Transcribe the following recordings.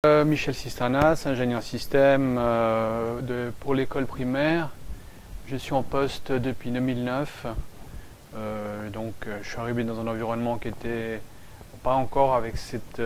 Michel Sistranas, ingénieur système pour l'école primaire. Je suis en poste depuis 2009. Je suis arrivé dans un environnement qui était pas encore avec cette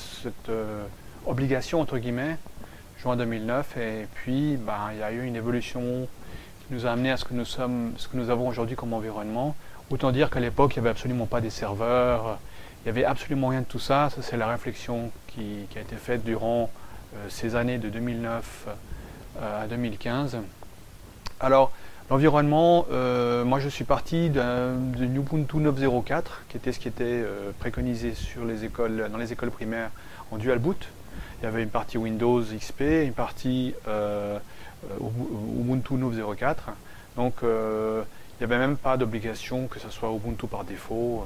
obligation entre guillemets, juin 2009. Et puis il y a eu une évolution qui nous a amené à ce que nous avons aujourd'hui comme environnement. Autant dire qu'à l'époque, il n'y avait absolument pas des serveurs. Il n'y avait absolument rien de tout ça. Ça, c'est la réflexion qui a été faite durant ces années de 2009 à 2015. Alors, l'environnement, moi je suis parti de Ubuntu 9.04, qui était ce qui était préconisé dans les écoles primaires en dual boot. Il y avait une partie Windows XP, une partie Ubuntu 9.04. Donc, il n'y avait même pas d'obligation que ce soit Ubuntu par défaut.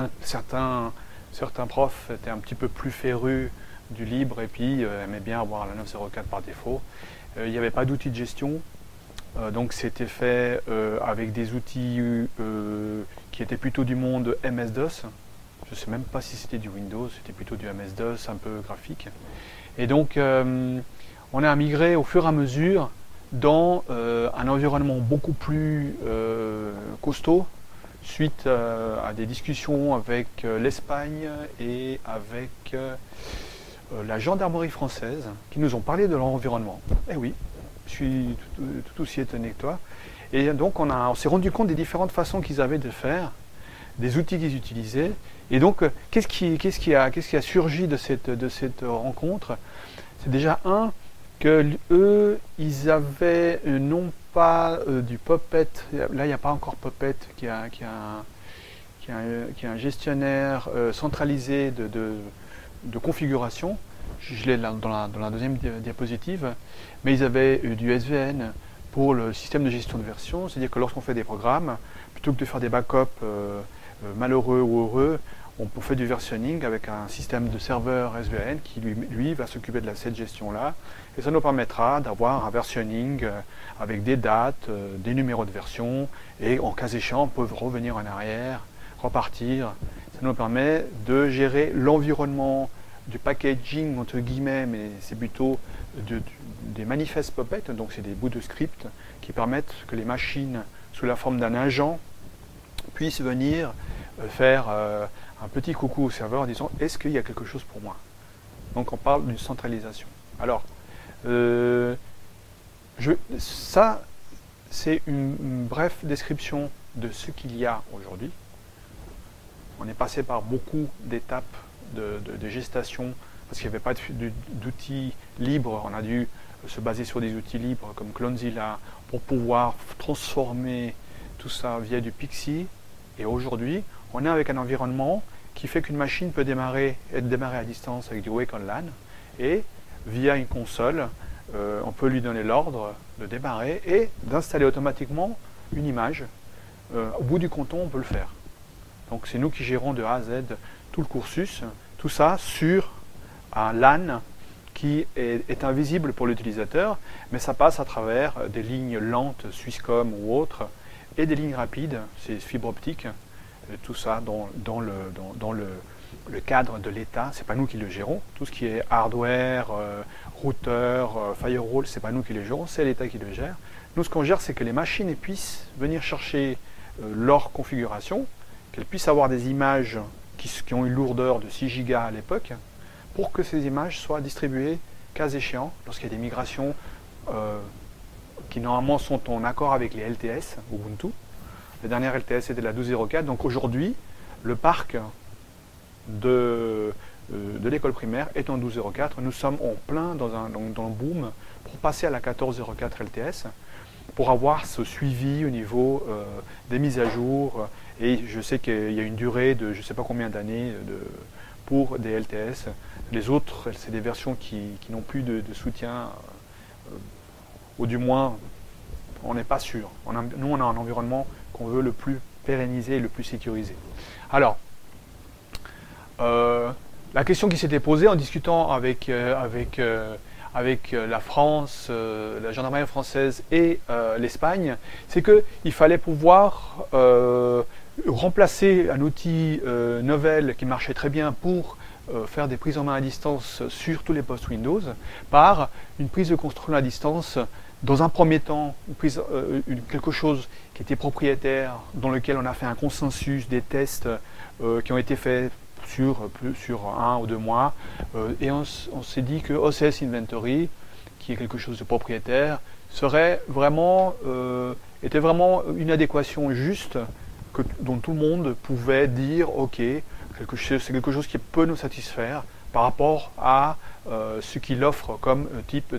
Certains profs étaient un petit peu plus férus du libre et puis aimaient bien avoir la 9.04 par défaut. Il n'y avait pas d'outils de gestion, donc c'était fait avec des outils qui étaient plutôt du monde MS-DOS. Je ne sais même pas si c'était du Windows, c'était plutôt du MS-DOS un peu graphique. Et donc on a migré au fur et à mesure dans un environnement beaucoup plus costaud, suite à des discussions avec l'Espagne et avec la gendarmerie française, qui nous ont parlé de leur environnement. Eh oui, je suis tout aussi étonné que toi. Et donc on s'est rendu compte des différentes façons qu'ils avaient de faire, des outils qu'ils utilisaient. Et donc, qu'est-ce qui a surgi de cette rencontre? C'est déjà que eux, ils avaient non pas du Puppet, là il n'y a pas encore Puppet, qui est un gestionnaire centralisé de configuration. Je l'ai dans la deuxième diapositive, mais ils avaient du SVN pour le système de gestion de version, c'est-à-dire que lorsqu'on fait des programmes, plutôt que de faire des backups malheureux ou heureux, on fait du versionning avec un système de serveur SVN qui lui va s'occuper de cette gestion-là. Et ça nous permettra d'avoir un versionning avec des dates, des numéros de version, et en cas échéant, on peut revenir en arrière, repartir. Ça nous permet de gérer l'environnement du packaging, entre guillemets, mais c'est plutôt des manifestes Puppet, donc c'est des bouts de script qui permettent que les machines, sous la forme d'un agent, puissent venir faire un petit coucou au serveur en disant « Est-ce qu'il y a quelque chose pour moi ?» Donc on parle d'une centralisation. Alors, ça, c'est une brève description de ce qu'il y a aujourd'hui. On est passé par beaucoup d'étapes de gestation parce qu'il n'y avait pas d'outils libres. On a dû se baser sur des outils libres comme Clonezilla pour pouvoir transformer tout ça via du Pixie. Et aujourd'hui, on est avec un environnement qui fait qu'une machine peut être démarrée à distance avec du Wake on LAN et via une console, on peut lui donner l'ordre de démarrer et d'installer automatiquement une image. Au bout du canton, on peut le faire. Donc c'est nous qui gérons de A à Z tout le cursus, tout ça sur un LAN qui est invisible pour l'utilisateur, mais ça passe à travers des lignes lentes, Swisscom ou autres, et des lignes rapides, c'est fibre optique. Tout ça dans le cadre de l'État, c'est pas nous qui le gérons. Tout ce qui est hardware, routeur, firewall, c'est pas nous qui le gérons, c'est l'État qui le gère. Nous, ce qu'on gère, c'est que les machines puissent venir chercher leur configuration, qu'elles puissent avoir des images qui ont une lourdeur de 6 Go à l'époque, pour que ces images soient distribuées, cas échéant, lorsqu'il y a des migrations qui normalement sont en accord avec les LTS, Ubuntu. La dernière LTS était la 12.04, donc aujourd'hui, le parc de l'école primaire est en 12.04. Nous sommes en plein dans le boom pour passer à la 14.04 LTS, pour avoir ce suivi au niveau des mises à jour. Et je sais qu'il y a une durée de je ne sais pas combien d'années pour des LTS. Les autres, c'est des versions qui n'ont plus de soutien, ou du moins, on n'est pas sûr. Nous, on a un environnement qu'on veut le plus pérenniser et le plus sécurisé. Alors, la question qui s'était posée en discutant avec la France, la gendarmerie française et l'Espagne, c'est qu'il fallait pouvoir remplacer un outil novel qui marchait très bien pour faire des prises en main à distance sur tous les postes Windows par une prise de contrôle à distance. Dans un premier temps, quelque chose qui était propriétaire, dans lequel on a fait un consensus, des tests qui ont été faits sur 1 ou 2 mois, et on s'est dit que OCS Inventory, qui est quelque chose de propriétaire, était vraiment une adéquation juste dont tout le monde pouvait dire ok, c'est quelque chose qui peut nous satisfaire par rapport à ce qu'il offre comme type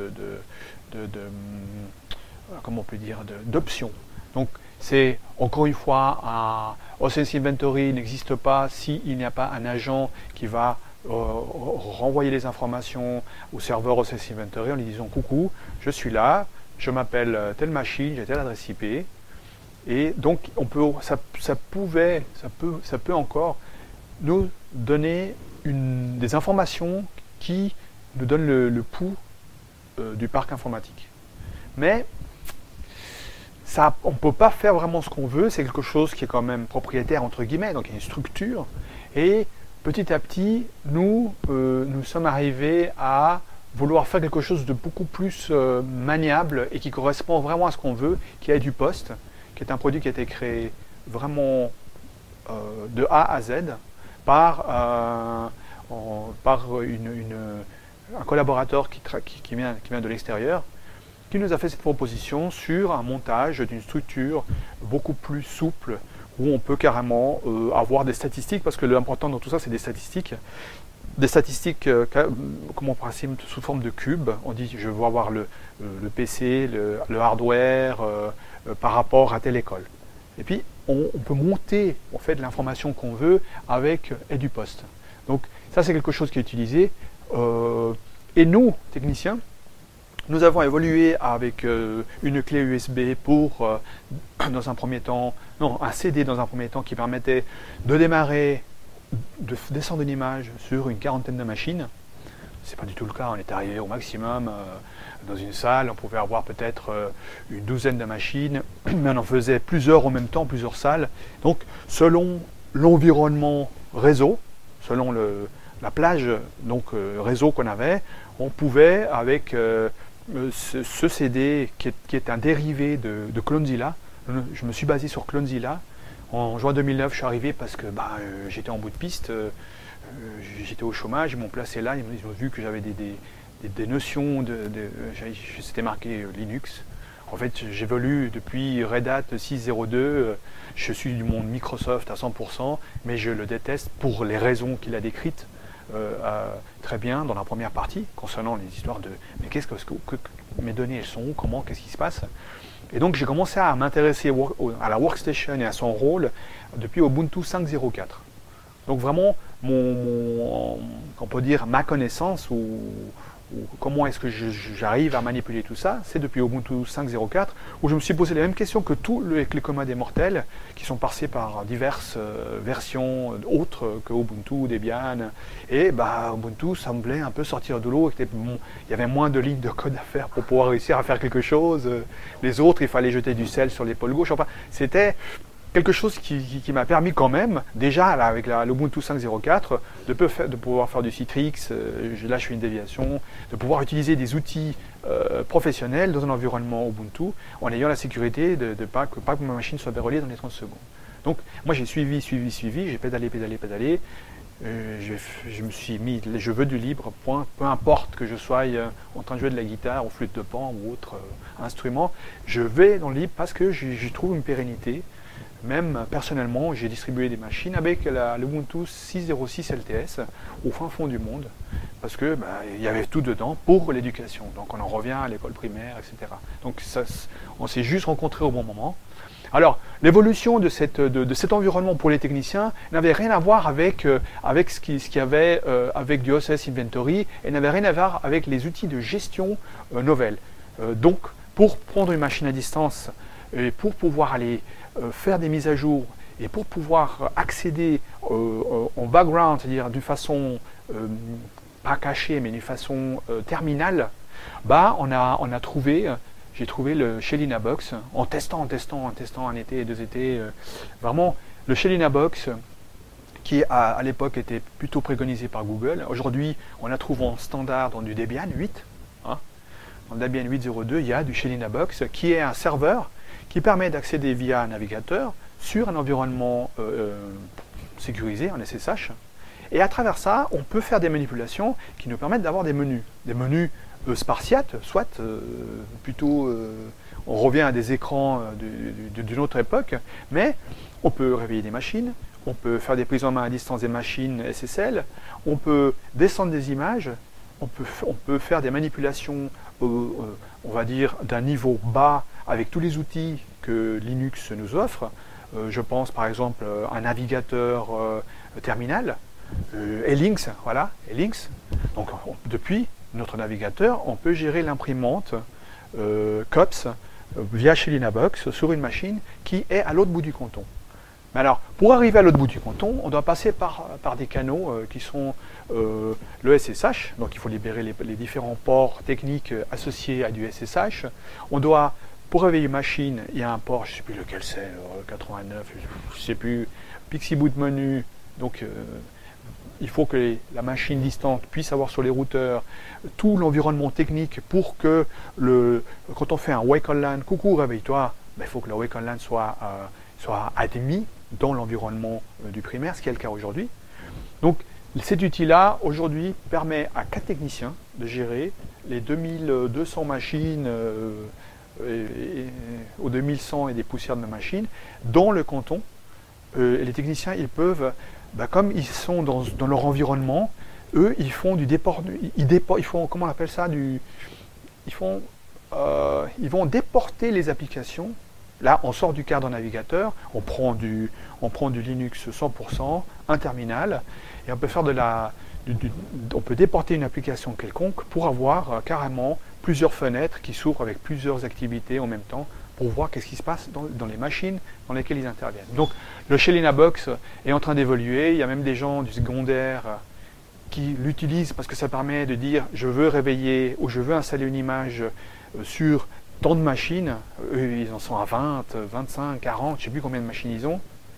comment on peut dire, d'options. Donc c'est encore une fois un OCS Inventory n'existe pas s'il n'y a pas un agent qui va renvoyer les informations au serveur OCS Inventory en lui disant coucou, je suis là, je m'appelle telle machine, j'ai telle adresse IP, et donc ça peut encore nous donner des informations qui nous donnent le pouls du parc informatique. Mais on ne peut pas faire vraiment ce qu'on veut, c'est quelque chose qui est quand même propriétaire entre guillemets, donc il y a une structure, et petit à petit, nous sommes arrivés à vouloir faire quelque chose de beaucoup plus maniable et qui correspond vraiment à ce qu'on veut, qui est du poste, qui est un produit qui a été créé vraiment de A à Z par un collaborateur qui vient de l'extérieur, qui nous a fait cette proposition sur un montage d'une structure beaucoup plus souple, où on peut carrément avoir des statistiques, parce que l'important dans tout ça, c'est des statistiques. Des statistiques, comme on principe, sous forme de cubes. On dit, je veux avoir le PC, le hardware, par rapport à telle école. Et puis, on peut monter en fait l'information qu'on veut avec EduPost. Donc, ça, c'est quelque chose qui est utilisé. Et nous, techniciens, nous avons évolué avec une clé USB pour, dans un premier temps, non, un CD dans un premier temps qui permettait de démarrer, de descendre une image sur une quarantaine de machines. C'est pas du tout le cas, on est arrivé au maximum dans une salle, on pouvait avoir peut-être une douzaine de machines, mais on en faisait plusieurs en même temps, plusieurs salles. Donc, selon l'environnement réseau, selon la plage donc réseau qu'on avait, on pouvait avec ce CD qui est un dérivé de Clonezilla. Je me suis basé sur Clonezilla. En juin 2009, je suis arrivé parce que j'étais en bout de piste, j'étais au chômage, ils m'ont placé là, ils ont vu que j'avais des notions, c'était marqué Linux. En fait, j'évolue depuis Red Hat 6.02, je suis du monde Microsoft à 100%, mais je le déteste pour les raisons qu'il a décrites. Très bien dans la première partie concernant les histoires de mais qu'est-ce que mes données elles sont où, comment, qu'est-ce qui se passe, et donc j'ai commencé à m'intéresser à la workstation et à son rôle depuis Ubuntu 5.04. Donc vraiment on peut dire ma connaissance ou comment est-ce que j'arrive à manipuler tout ça, c'est depuis Ubuntu 5.04 où je me suis posé les mêmes questions que tous les communs des mortels qui sont passés par diverses versions autres que Ubuntu, Debian, et Ubuntu semblait un peu sortir de l'eau, il y avait moins de lignes de code à faire pour pouvoir réussir à faire quelque chose, les autres il fallait jeter du sel sur l'épaule gauche, enfin c'était quelque chose qui m'a permis quand même, déjà avec l'Ubuntu 5.04, de pouvoir faire du Citrix, là je fais une déviation, de pouvoir utiliser des outils professionnels dans un environnement Ubuntu, en ayant la sécurité de pas que ma machine soit verrouillée dans les 30 secondes. Donc moi j'ai suivi, j'ai pédalé, je me suis mis, je veux du libre, point, peu importe que je sois en train de jouer de la guitare, ou flûte de pan ou autre instrument, je vais dans le libre parce que j'y trouve une pérennité. Même personnellement, j'ai distribué des machines avec l'Ubuntu 6.06 LTS au fin fond du monde, parce que il y avait tout dedans pour l'éducation. Donc on en revient à l'école primaire, etc. Donc on s'est juste rencontrés au bon moment. Alors l'évolution de cet environnement pour les techniciens n'avait rien à voir avec ce qu'il y avait avec du OCS Inventory, et n'avait rien à voir avec les outils de gestion Novell. Donc pour prendre une machine à distance et pour pouvoir aller faire des mises à jour et pour pouvoir accéder en background, c'est-à-dire d'une façon pas cachée mais d'une façon terminale, j'ai trouvé le Shellina Box en testant un été et 2 étés, vraiment le Shellina Box qui à l'époque était plutôt préconisé par Google. Aujourd'hui, on la trouve en standard dans du Debian 8. Hein. Dans Debian 8.02, il y a du Shelinabox qui est un serveur qui permet d'accéder via un navigateur sur un environnement sécurisé en SSH. Et à travers ça, on peut faire des manipulations qui nous permettent d'avoir des menus. Des menus spartiates, soit plutôt... on revient à des écrans d'une autre époque, mais on peut réveiller des machines, on peut faire des prises en main à distance des machines SSL, on peut descendre des images, on peut faire des manipulations, on va dire, d'un niveau bas avec tous les outils que Linux nous offre. Je pense par exemple à un navigateur terminal, Elinx, voilà, Elinx. Donc depuis notre navigateur, on peut gérer l'imprimante COPS via Shelinabox sur une machine qui est à l'autre bout du canton. Mais alors, pour arriver à l'autre bout du canton, on doit passer par des canaux qui sont le SSH, donc il faut libérer les différents ports techniques associés à du SSH. On doit, pour réveiller une machine, il y a un port, je ne sais plus lequel c'est, 89, je ne sais plus, Pixie Boot Menu, donc il faut que la machine distante puisse avoir sur les routeurs tout l'environnement technique pour que, quand on fait un wake on LAN, coucou, réveille-toi, ben, il faut que le wake on LAN soit admis dans l'environnement du primaire, ce qui est le cas aujourd'hui. Donc cet outil-là, aujourd'hui, permet à 4 techniciens de gérer les 2200 machines aux 2100 et des poussières de machines dans le canton. Et les techniciens, ils peuvent, comme ils sont dans leur environnement, eux, ils font du déport, ils font, comment on appelle ça, ils vont déporter les applications. Là, on sort du cadre navigateur, on prend du Linux 100%, un terminal, et on peut faire on peut déporter une application quelconque pour avoir carrément plusieurs fenêtres qui s'ouvrent avec plusieurs activités en même temps pour voir qu'est-ce qui se passe dans les machines dans lesquelles ils interviennent. Donc, le Shelinabox est en train d'évoluer. Il y a même des gens du secondaire qui l'utilisent parce que ça permet de dire je veux réveiller ou je veux installer une image sur tant de machines. Eux, ils en sont à 20, 25, 40, je ne sais plus combien de machines ils ont.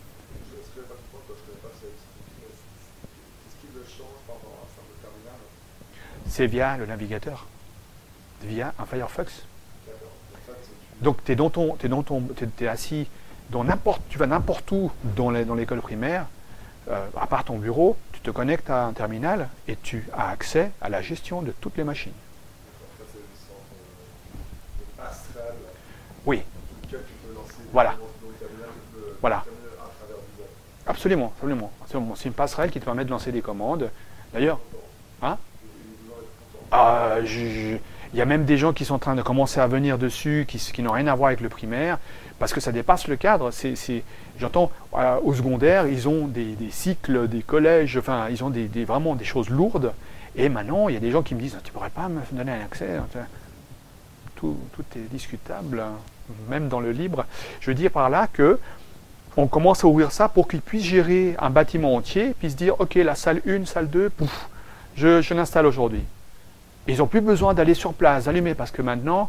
C'est via le navigateur, via un Firefox. Donc tu es assis tu vas n'importe où dans l'école primaire, à part ton bureau, tu te connectes à un terminal et tu as accès à la gestion de toutes les machines. Oui. Voilà. Voilà. Absolument, absolument. C'est une passerelle qui te permet de lancer des commandes. D'ailleurs, hein? Il y a même des gens qui sont en train de commencer à venir dessus, qui n'ont rien à voir avec le primaire, parce que ça dépasse le cadre. J'entends, au secondaire, ils ont des cycles, des collèges, enfin, ils ont vraiment des choses lourdes. Et maintenant, il y a des gens qui me disent, tu ne pourrais pas me donner un accès? Tout est discutable, même dans le libre. Je veux dire par là que on commence à ouvrir ça pour qu'ils puissent gérer un bâtiment entier, puis se dire, ok, la salle 1, salle 2, pouf, je l'installe aujourd'hui. Ils n'ont plus besoin d'aller sur place, d'allumer, parce que maintenant,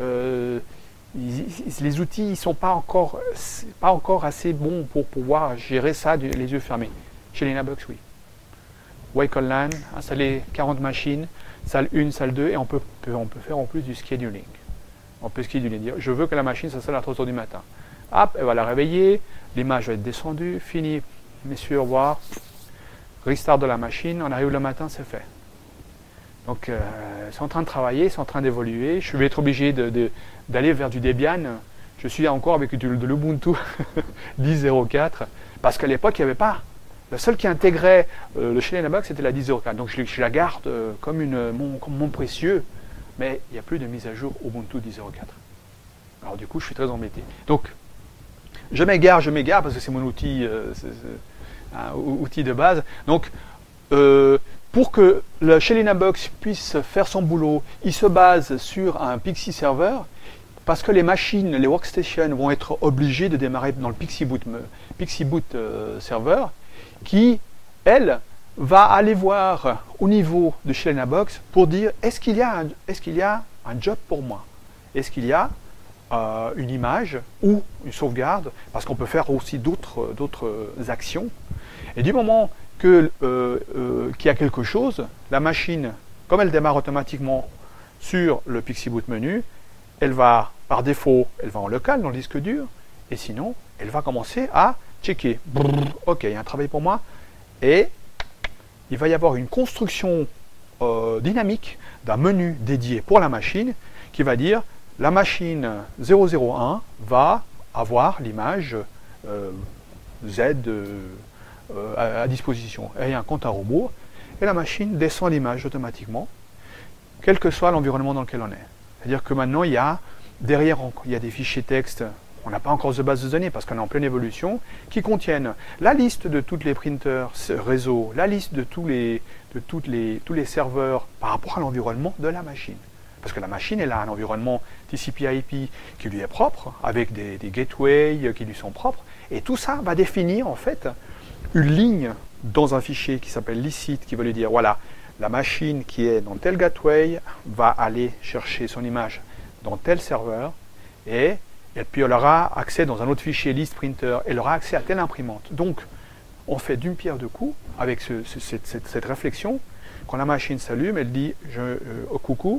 les outils ne sont pas encore assez bons pour pouvoir gérer ça les yeux fermés. Chez Linux, oui. Wake on LAN, installer 40 machines, salle 1, salle 2, et on peut faire en plus du scheduling. On peut scheduler, dire je veux que la machine s'installe à 3 h du matin. Hop, elle va la réveiller, l'image va être descendue, fini, messieurs, au revoir. Restart de la machine, on arrive le matin, c'est fait. Donc, ils sont en train de travailler, ils sont en train d'évoluer. Je vais être obligé d'aller vers du Debian. Je suis encore avec de l'Ubuntu 10.04, parce qu'à l'époque, il n'y avait pas. Le seul qui intégrait le Shelinabox, c'était la 10.04. Donc, je la garde comme mon précieux, mais il n'y a plus de mise à jour Ubuntu 10.04. Alors, du coup, je suis très embêté. Donc, je m'égare parce que c'est mon outil, un outil de base. Donc, pour que le Shelinabox puisse faire son boulot, il se base sur un Pixie Server, parce que les machines, les workstations vont être obligées de démarrer dans le Pixie Boot Server, qui, elle, va aller voir au niveau de Shelinabox pour dire est-ce qu'il y a un job pour moi? Est-ce qu'il y a une image ou une sauvegarde? Parce qu'on peut faire aussi d'autres actions. Et du moment qu'il y a quelque chose, la machine, comme elle démarre automatiquement sur le Pixie Boot menu, elle va, par défaut, elle va en local dans le disque dur, et sinon, elle va commencer à checker. Brrr, ok, il y a un travail pour moi, et il va y avoir une construction dynamique d'un menu dédié pour la machine qui va dire la machine 001 va avoir l'image Z à disposition. Et il y a un compte à rebours, et la machine descend l'image automatiquement, quel que soit l'environnement dans lequel on est. C'est-à-dire que maintenant, il y a derrière, il y a des fichiers texte, on n'a pas encore de base de données parce qu'on est en pleine évolution, qui contiennent la liste de tous les printers réseau, la liste de tous les serveurs par rapport à l'environnement de la machine. Parce que la machine, elle a un environnement TCP/IP qui lui est propre, avec des gateways qui lui sont propres, et tout ça va définir en fait une ligne dans un fichier qui s'appelle licit, qui va lui dire, voilà, la machine qui est dans tel gateway va aller chercher son image dans tel serveur, et puis elle aura accès dans un autre fichier list printer, elle aura accès à telle imprimante. Donc, on fait d'une pierre deux coups avec cette réflexion. Quand la machine s'allume, elle dit, oh, coucou,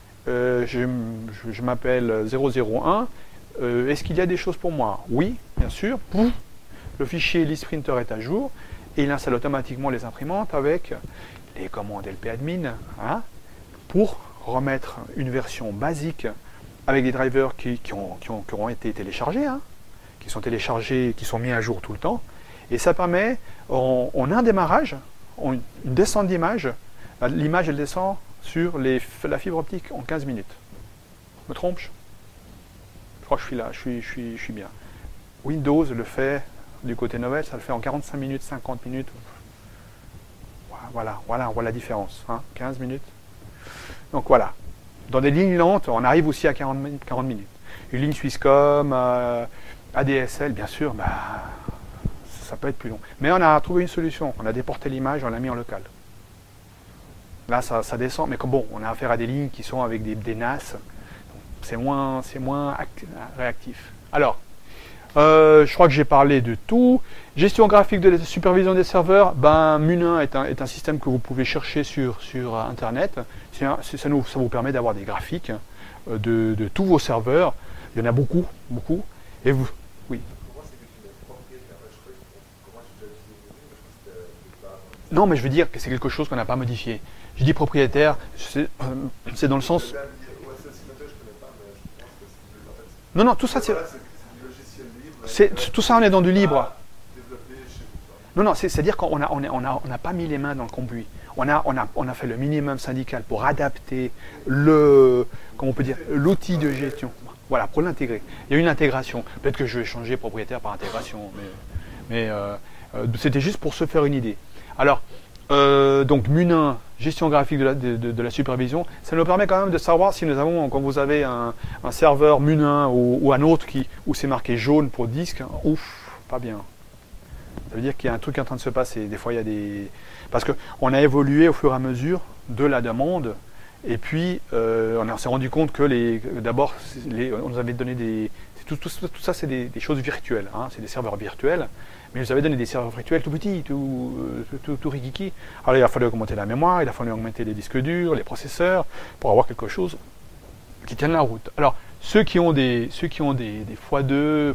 je m'appelle 001, est-ce qu'il y a des choses pour moi? Oui, bien sûr. Pouf, le fichier list printer est à jour, et il installe automatiquement les imprimantes avec les commandes lpadmin, hein, pour remettre une version basique avec des drivers qui auront été téléchargés, hein, qui sont téléchargés, qui sont mis à jour tout le temps. Et ça permet, en un démarrage, une descente d'image, l'image elle descend sur la fibre optique en 15 minutes. Je me trompe? Je crois que je suis là, je suis bien. Windows le fait, du côté Novell, ça le fait en 45 minutes, 50 minutes. Voilà, on voit la différence, hein, 15 minutes. Donc voilà. Dans des lignes lentes, on arrive aussi à 40 minutes. Une ligne Swisscom, ADSL, bien sûr, bah, ça peut être plus long. Mais on a trouvé une solution. On a déporté l'image, on l'a mis en local. Là, ça descend, mais comme bon, on a affaire à des lignes qui sont avec des NAS. C'est moins réactif. Alors, je crois que j'ai parlé de tout. Gestion graphique de la supervision des serveurs, ben, Munin est un système que vous pouvez chercher sur Internet. Ça vous permet d'avoir des graphiques de tous vos serveurs. Il y en a beaucoup. Et vous, oui. Non, mais je veux dire que c'est quelque chose qu'on n'a pas modifié. Je dis propriétaire, c'est dans le sens... Non, tout ça, tout ça, on est dans du libre. Non, c'est-à-dire qu'on n'a pas mis les mains dans le cambouis. On a fait le minimum syndical pour adapter comment on peut dire, l'outil de gestion. Voilà, pour l'intégrer. Il y a une intégration. Peut-être que je vais changer propriétaire par intégration, mais c'était juste pour se faire une idée. Alors, donc Munin, gestion graphique de la supervision, ça nous permet quand même de savoir si nous avons, quand vous avez un serveur Munin ou un autre où c'est marqué jaune pour disque, ouf, pas bien. Ça veut dire qu'il y a un truc en train de se passer. Des fois, il y a des... Parce qu'on a évolué au fur et à mesure de la demande, et puis on s'est rendu compte que d'abord, on nous avait donné des... Tout ça, c'est des choses virtuelles, hein, c'est des serveurs virtuels, mais ils nous avaient donné des serveurs virtuels tout petits, tout rikiki. Alors il a fallu augmenter la mémoire, il a fallu augmenter les disques durs, les processeurs, pour avoir quelque chose qui tienne la route. Alors, ceux qui ont des x2,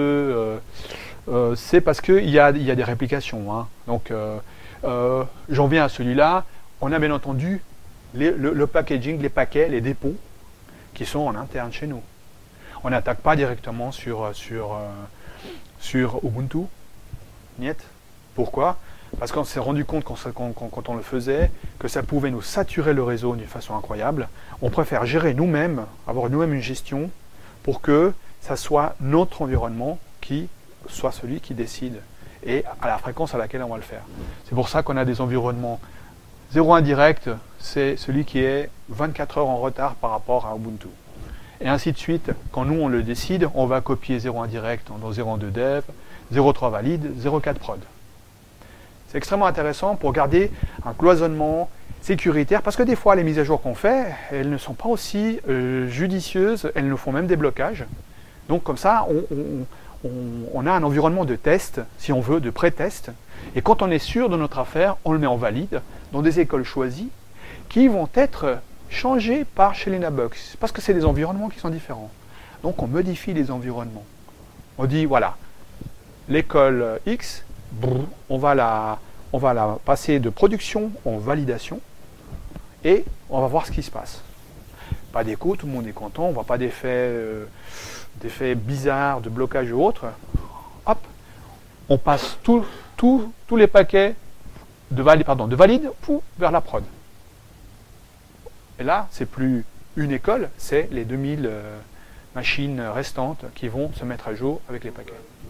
c'est parce qu'il y a des réplications. Hein. Donc, j'en viens à celui-là. On a bien entendu le packaging, les paquets, les dépôts qui sont en interne chez nous. On n'attaque pas directement sur Ubuntu. Niet. Pourquoi? Parce qu'on s'est rendu compte quand on le faisait que ça pouvait nous saturer le réseau d'une façon incroyable. On préfère gérer nous-mêmes, avoir nous-mêmes une gestion pour que ça soit notre environnement qui soit celui qui décide et à la fréquence à laquelle on va le faire. C'est pour ça qu'on a des environnements 0.1 direct, c'est celui qui est 24 heures en retard par rapport à Ubuntu. Et ainsi de suite, quand nous on le décide, on va copier 0.1 direct dans 0.2 dev, 0.3 valide, 0.4 prod. C'est extrêmement intéressant pour garder un cloisonnement sécuritaire, parce que des fois les mises à jour qu'on fait, elles ne sont pas aussi judicieuses, elles nous font même des blocages. Donc comme ça, on a un environnement de test, si on veut, de pré-test. Et quand on est sûr de notre affaire, on le met en valide dans des écoles choisies qui vont être changées par Shelina Box. Parce que c'est des environnements qui sont différents. Donc on modifie les environnements. On dit, voilà, l'école X, on va la passer de production en validation et on va voir ce qui se passe. Pas d'écho, tout le monde est content, on ne voit pas d'effets bizarres, de blocage ou autre. Hop, on passe tous les paquets de valide vers la prod. Et là, c'est plus une école, c'est les 2000 machines restantes qui vont se mettre à jour avec les paquets.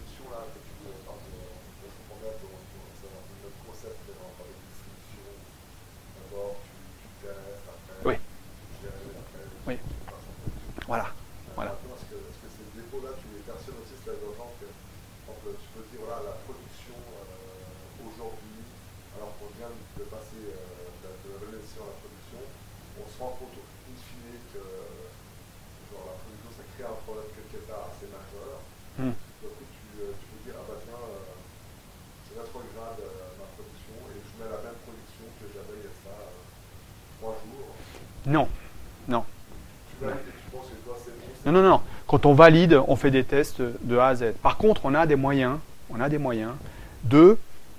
Oui. Oui. Voilà. Voilà. Est-ce que ces dépôts-là, tu les personnes aussi, c'est la genre que tu peux dire, voilà, la production aujourd'hui, alors qu'on vient de passer de la validation à la production, on se rend compte in fine que genre, la production, ça crée un problème quelque part assez majeur. Donc tu peux dire, ah bah tiens, c'est rétrograde ma production et je mets la même production que j'avais il y a ça 3 jours. Non. Non. Tu valides et tu penses que toi c'est bon. Non. Quand on valide, on fait des tests de A à Z. Par contre, on a des moyens de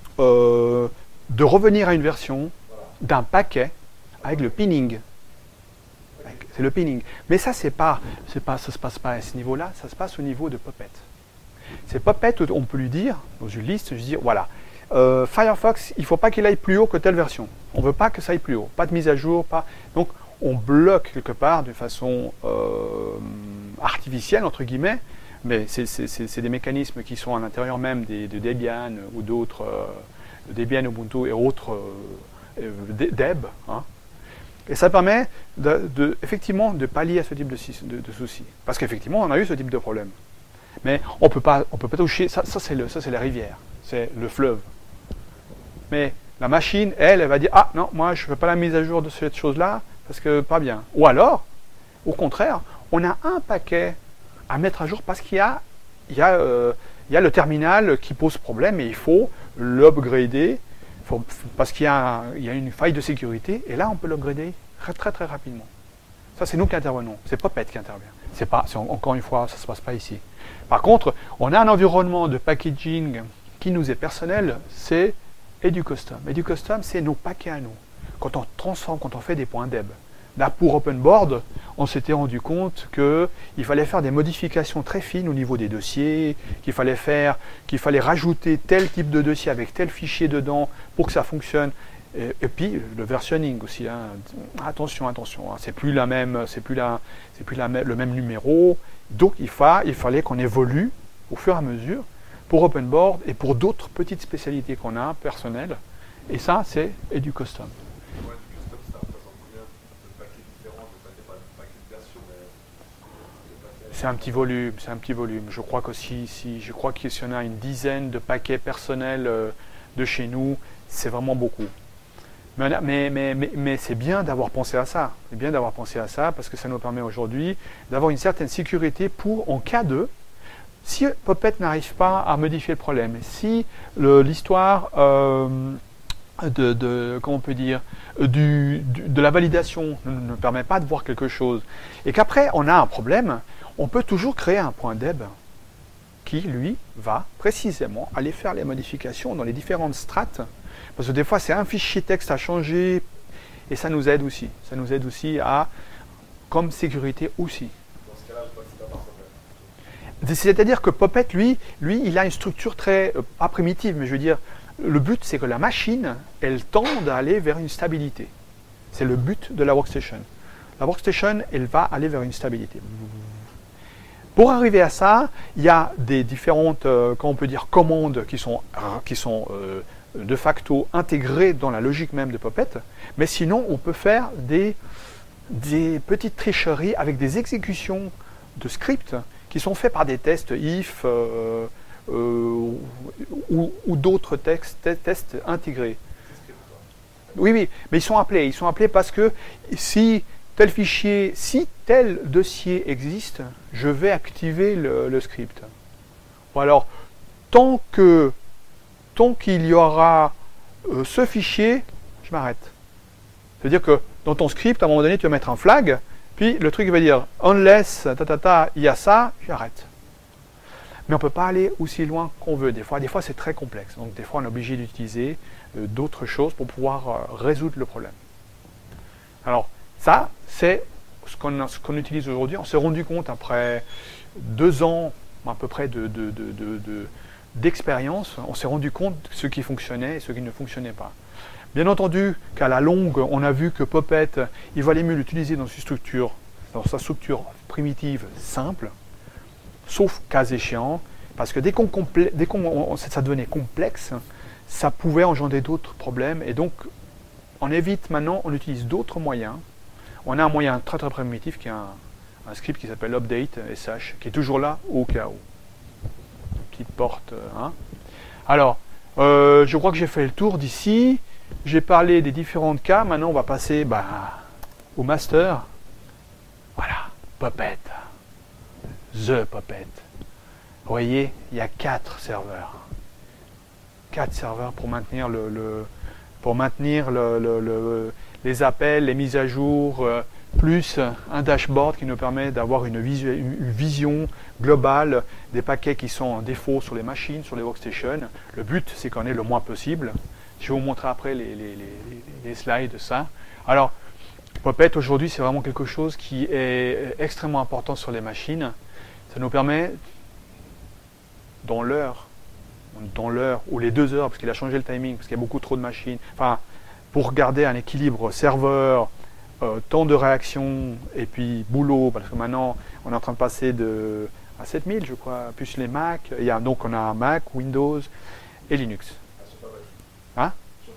revenir à une version d'un paquet avec le pinning. C'est le pinning. Mais ça, ça se passe pas à ce niveau-là, ça se passe au niveau de Puppet. C'est Puppet, on peut lui dire, dans une liste, je dis, voilà, Firefox, il ne faut pas qu'il aille plus haut que telle version. On ne veut pas que ça aille plus haut. Pas de mise à jour, pas... Donc, on bloque quelque part de façon artificielle, entre guillemets, mais c'est des mécanismes qui sont à l'intérieur même de Debian ou d'autres, Debian, Ubuntu et autres Deb. Hein. Et ça permet effectivement de pallier à ce type de soucis. Parce qu'effectivement, on a eu ce type de problème. Mais on peut pas toucher, ça c'est la rivière, c'est le fleuve. Mais la machine, elle va dire, ah non, moi je ne fais pas la mise à jour de cette chose-là, parce que pas bien. Ou alors, au contraire, on a un paquet à mettre à jour parce qu'il y a le terminal qui pose problème et il faut l'upgrader parce qu'il y a une faille de sécurité et là on peut l'upgrader très rapidement. Ça c'est nous qui intervenons, c'est Puppet qui intervient. Encore une fois, ça ne se passe pas ici. Par contre, on a un environnement de packaging qui nous est personnel, c'est EduCustom. EduCustom, c'est nos paquets à nous. Quand on transforme, quand on fait des points deb. Là, pour OpenBoard, on s'était rendu compte qu'il fallait faire des modifications très fines au niveau des dossiers, qu'il fallait rajouter tel type de dossier avec tel fichier dedans pour que ça fonctionne. Et puis le versionning aussi. Hein. Attention, hein, c'est plus le même numéro. Donc il fallait qu'on évolue au fur et à mesure pour OpenBoard et pour d'autres petites spécialités qu'on a personnelles. Et ça, c'est EduCustom. C'est un petit volume. Je crois qu'aussi, je crois qu'il y en a une dizaine de paquets personnels de chez nous, c'est vraiment beaucoup. Mais c'est bien d'avoir pensé à ça. C'est bien d'avoir pensé à ça parce que ça nous permet aujourd'hui d'avoir une certaine sécurité pour, en cas de, si Puppet n'arrive pas à modifier le problème, si l'histoire comment on peut dire, de la validation ne permet pas de voir quelque chose, et qu'après on a un problème, on peut toujours créer un point deb qui, lui, va précisément aller faire les modifications dans les différentes strates, parce que des fois c'est un fichier texte à changer, et ça nous aide aussi. Ça nous aide aussi comme sécurité aussi. Dans ce cas-là, c'est pas par C'est-à-dire que Puppet, lui, il a une structure très, pas primitive, mais je veux dire, le but c'est que la machine, elle tende à aller vers une stabilité. C'est le but de la workstation. La workstation, elle va aller vers une stabilité. Pour arriver à ça, il y a des différentes, comment on peut dire, commandes qui sont de facto intégrées dans la logique même de Puppet, mais sinon on peut faire des petites tricheries avec des exécutions de scripts qui sont faits par des tests if ou d'autres tests intégrés. Oui, mais ils sont appelés parce que si tel dossier existe, je vais activer le script. Ou alors, tant qu'il y aura ce fichier, je m'arrête. C'est-à-dire que dans ton script, à un moment donné, tu vas mettre un flag, puis le truc va dire unless il y a ça, j'arrête. Mais on ne peut pas aller aussi loin qu'on veut. Des fois c'est très complexe. Donc des fois, on est obligé d'utiliser d'autres choses pour pouvoir résoudre le problème. Alors ça, c'est ce qu'on utilise aujourd'hui. On s'est rendu compte après 2 ans à peu près d'expérience, on s'est rendu compte de ce qui fonctionnait et ce qui ne fonctionnait pas. Bien entendu qu'à la longue, on a vu que Puppet, il valait mieux l'utiliser dans sa structure primitive simple, sauf cas échéant, parce que dès que ça devenait complexe, ça pouvait engendrer d'autres problèmes, et donc on évite maintenant, on utilise d'autres moyens. On a un moyen très très primitif qui est un script qui s'appelle update sh, qui est toujours là au cas où. Petite porte. Hein. Alors, je crois que j'ai fait le tour d'ici. J'ai parlé des différents cas. Maintenant, on va passer au master. Voilà, Puppet. The Puppet. Vous voyez, il y a 4 serveurs. 4 serveurs pour maintenir les appels, les mises à jour, plus un dashboard qui nous permet d'avoir une vision globale des paquets qui sont en défaut sur les machines, sur les workstations. Le but, c'est qu'on ait le moins possible. Je vais vous montrer après les slides de ça. Alors, Puppet, aujourd'hui, c'est vraiment quelque chose qui est extrêmement important sur les machines. Ça nous permet, dans l'heure, ou les 2 heures, parce qu'il a changé le timing, parce qu'il y a beaucoup trop de machines, enfin, pour garder un équilibre serveur, temps de réaction, et puis boulot, parce que maintenant, on est en train de passer à 7000, je crois, plus les Mac. Donc, on a un Mac, Windows et Linux. Hein?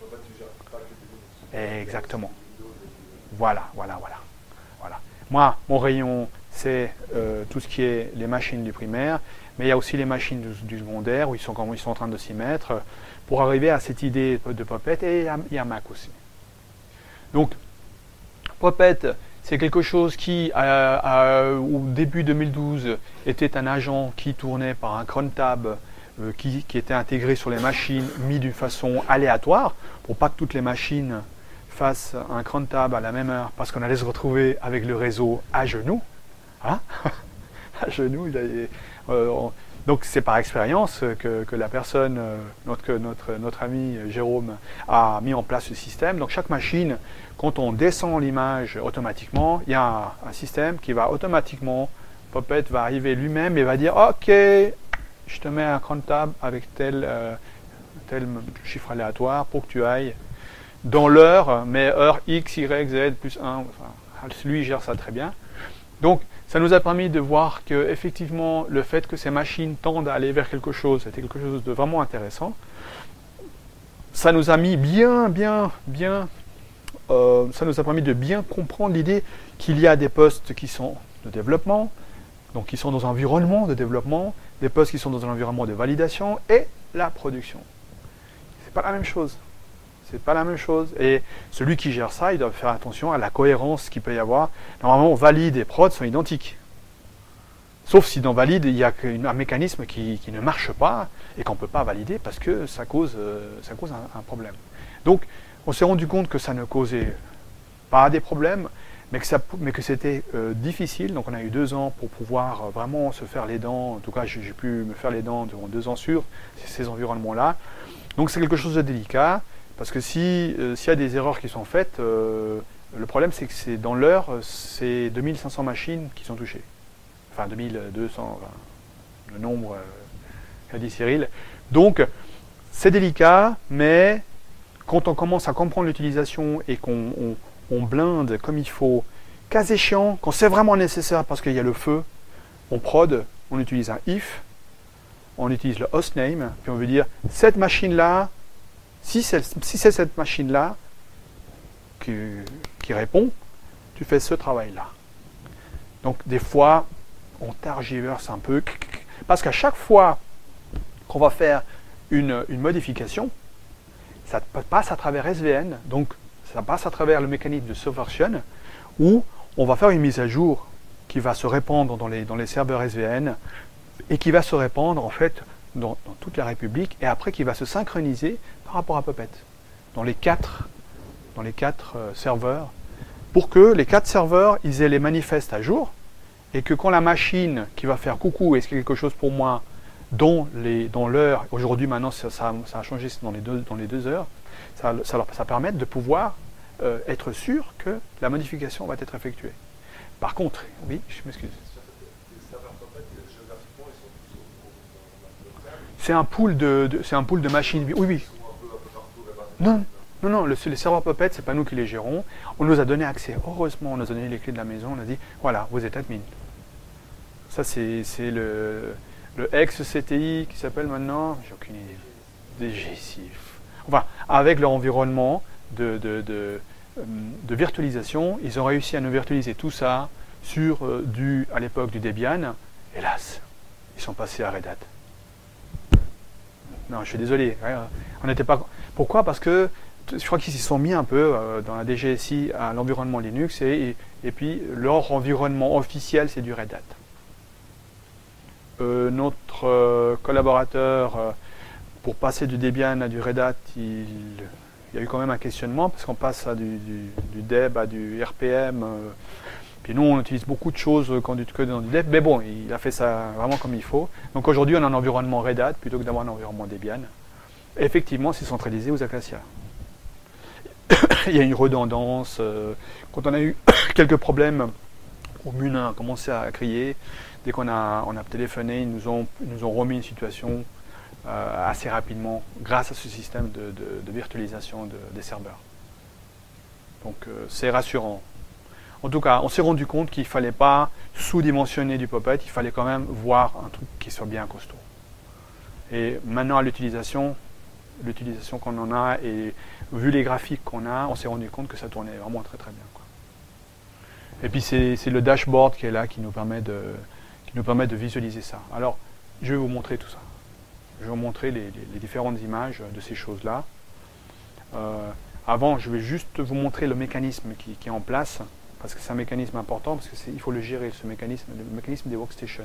Exactement. Voilà. Moi, mon rayon, c'est tout ce qui est les machines du primaire, mais il y a aussi les machines du secondaire, où ils sont en train de s'y mettre, pour arriver à cette idée de Puppet, et il y a Mac aussi. Donc, Puppet, c'est quelque chose qui, au début 2012, était un agent qui tournait par un cron tab, qui était intégré sur les machines, mis d'une façon aléatoire, pour pas que toutes les machines fassent un cron tab à la même heure, parce qu'on allait se retrouver avec le réseau à genoux. Hein? À genoux. Donc c'est par expérience que la personne, notre ami Jérôme, a mis en place ce système. Donc chaque machine, quand on descend l'image automatiquement, il y a un système qui va automatiquement, Puppet va arriver lui-même et va dire « Ok, je te mets un cron tab avec tel chiffre aléatoire pour que tu ailles dans l'heure, mais heure X, Y, Z, plus 1. Enfin, lui, il gère ça très bien. Donc, ça nous a permis de voir que, effectivement, le fait que ces machines tendent à aller vers quelque chose, c'était quelque chose de vraiment intéressant. Ça nous a mis ça nous a permis de bien comprendre l'idée qu'il y a des postes qui sont de développement, donc qui sont dans un environnement de développement, des postes qui sont dans un environnement de validation et la production. C'est pas la même chose. C'est pas la même chose. Et celui qui gère ça, il doit faire attention à la cohérence qu'il peut y avoir. Normalement, valide et prod sont identiques. Sauf si dans valide, il y a un mécanisme qui ne marche pas et qu'on ne peut pas valider parce que ça cause un problème. Donc, on s'est rendu compte que ça ne causait pas des problèmes, mais que c'était difficile. Donc, on a eu 2 ans pour pouvoir vraiment se faire les dents. En tout cas, j'ai pu me faire les dents durant 2 ans sur ces environnements-là. Donc, c'est quelque chose de délicat. Parce que s'il y a des erreurs qui sont faites, le problème c'est que dans l'heure, c'est 2500 machines qui sont touchées. Enfin 2200, le nombre qu'a dit Cyril. Donc c'est délicat, mais quand on commence à comprendre l'utilisation et qu'on blinde comme il faut, cas échéant, quand c'est vraiment nécessaire parce qu'il y a le feu, on prod, on utilise un if, on utilise le hostname, puis on veut dire cette machine-là, si c'est cette machine-là qui répond, tu fais ce travail-là. Donc des fois, on targiverse un peu, parce qu'à chaque fois qu'on va faire une modification, ça passe à travers SVN, donc ça passe à travers le mécanisme de subversion, où on va faire une mise à jour qui va se répandre dans les serveurs SVN et qui va se répandre en fait dans toute la République, et après qui va se synchroniser par rapport à Puppet, dans les quatre serveurs, pour que les 4 serveurs ils aient les manifestes à jour, et que quand la machine qui va faire coucou, est-ce qu'il y a quelque chose pour moi dans l'heure, aujourd'hui maintenant ça a changé, c'est dans les 2 heures, ça permet de pouvoir être sûr que la modification va être effectuée. Par contre, oui, je m'excuse. C'est un pool de machines. Oui, oui. Non, non, non, les serveurs Puppet, c'est pas nous qui les gérons. On nous a donné accès. Heureusement, on nous a donné les clés de la maison. On a dit, voilà, vous êtes admin. Ça, c'est le ex-CTI qui s'appelle maintenant, j'ai aucune idée, DGSI. Enfin, avec leur environnement de virtualisation, ils ont réussi à nous virtualiser tout ça sur à l'époque du Debian. Hélas, ils sont passés à Red Hat. Non, je suis désolé. On n'était pas. Pourquoi? Parce que je crois qu'ils s'y sont mis un peu dans la DGSI à l'environnement Linux et puis leur environnement officiel c'est du Red Hat. Notre collaborateur, pour passer du Debian à du Red Hat, il y a eu quand même un questionnement parce qu'on passe à du Deb à du RPM. Puis nous, on utilise beaucoup de choses que dans du Deb, mais bon, il a fait ça vraiment comme il faut. Donc aujourd'hui, on a un environnement Red Hat plutôt que d'avoir un environnement Debian. Et effectivement, c'est centralisé aux Acacia. Il y a une redondance. Quand on a eu quelques problèmes, au Munin a commencé à crier. Dès qu'on a téléphoné, ils nous ont remis une situation assez rapidement grâce à ce système de virtualisation des serveurs. Donc c'est rassurant. En tout cas, on s'est rendu compte qu'il ne fallait pas sous-dimensionner du Puppet, il fallait quand même voir un truc qui soit bien costaud. Et maintenant, à l'utilisation qu'on en a, et vu les graphiques qu'on a, on s'est rendu compte que ça tournait vraiment très très bien, quoi. Et puis c'est le dashboard qui est là, qui nous permet de visualiser ça. Alors, je vais vous montrer tout ça. Je vais vous montrer les différentes images de ces choses-là. Avant, je vais juste vous montrer le mécanisme qui est en place, parce que c'est un mécanisme important, parce qu'il faut le gérer, le mécanisme des workstations.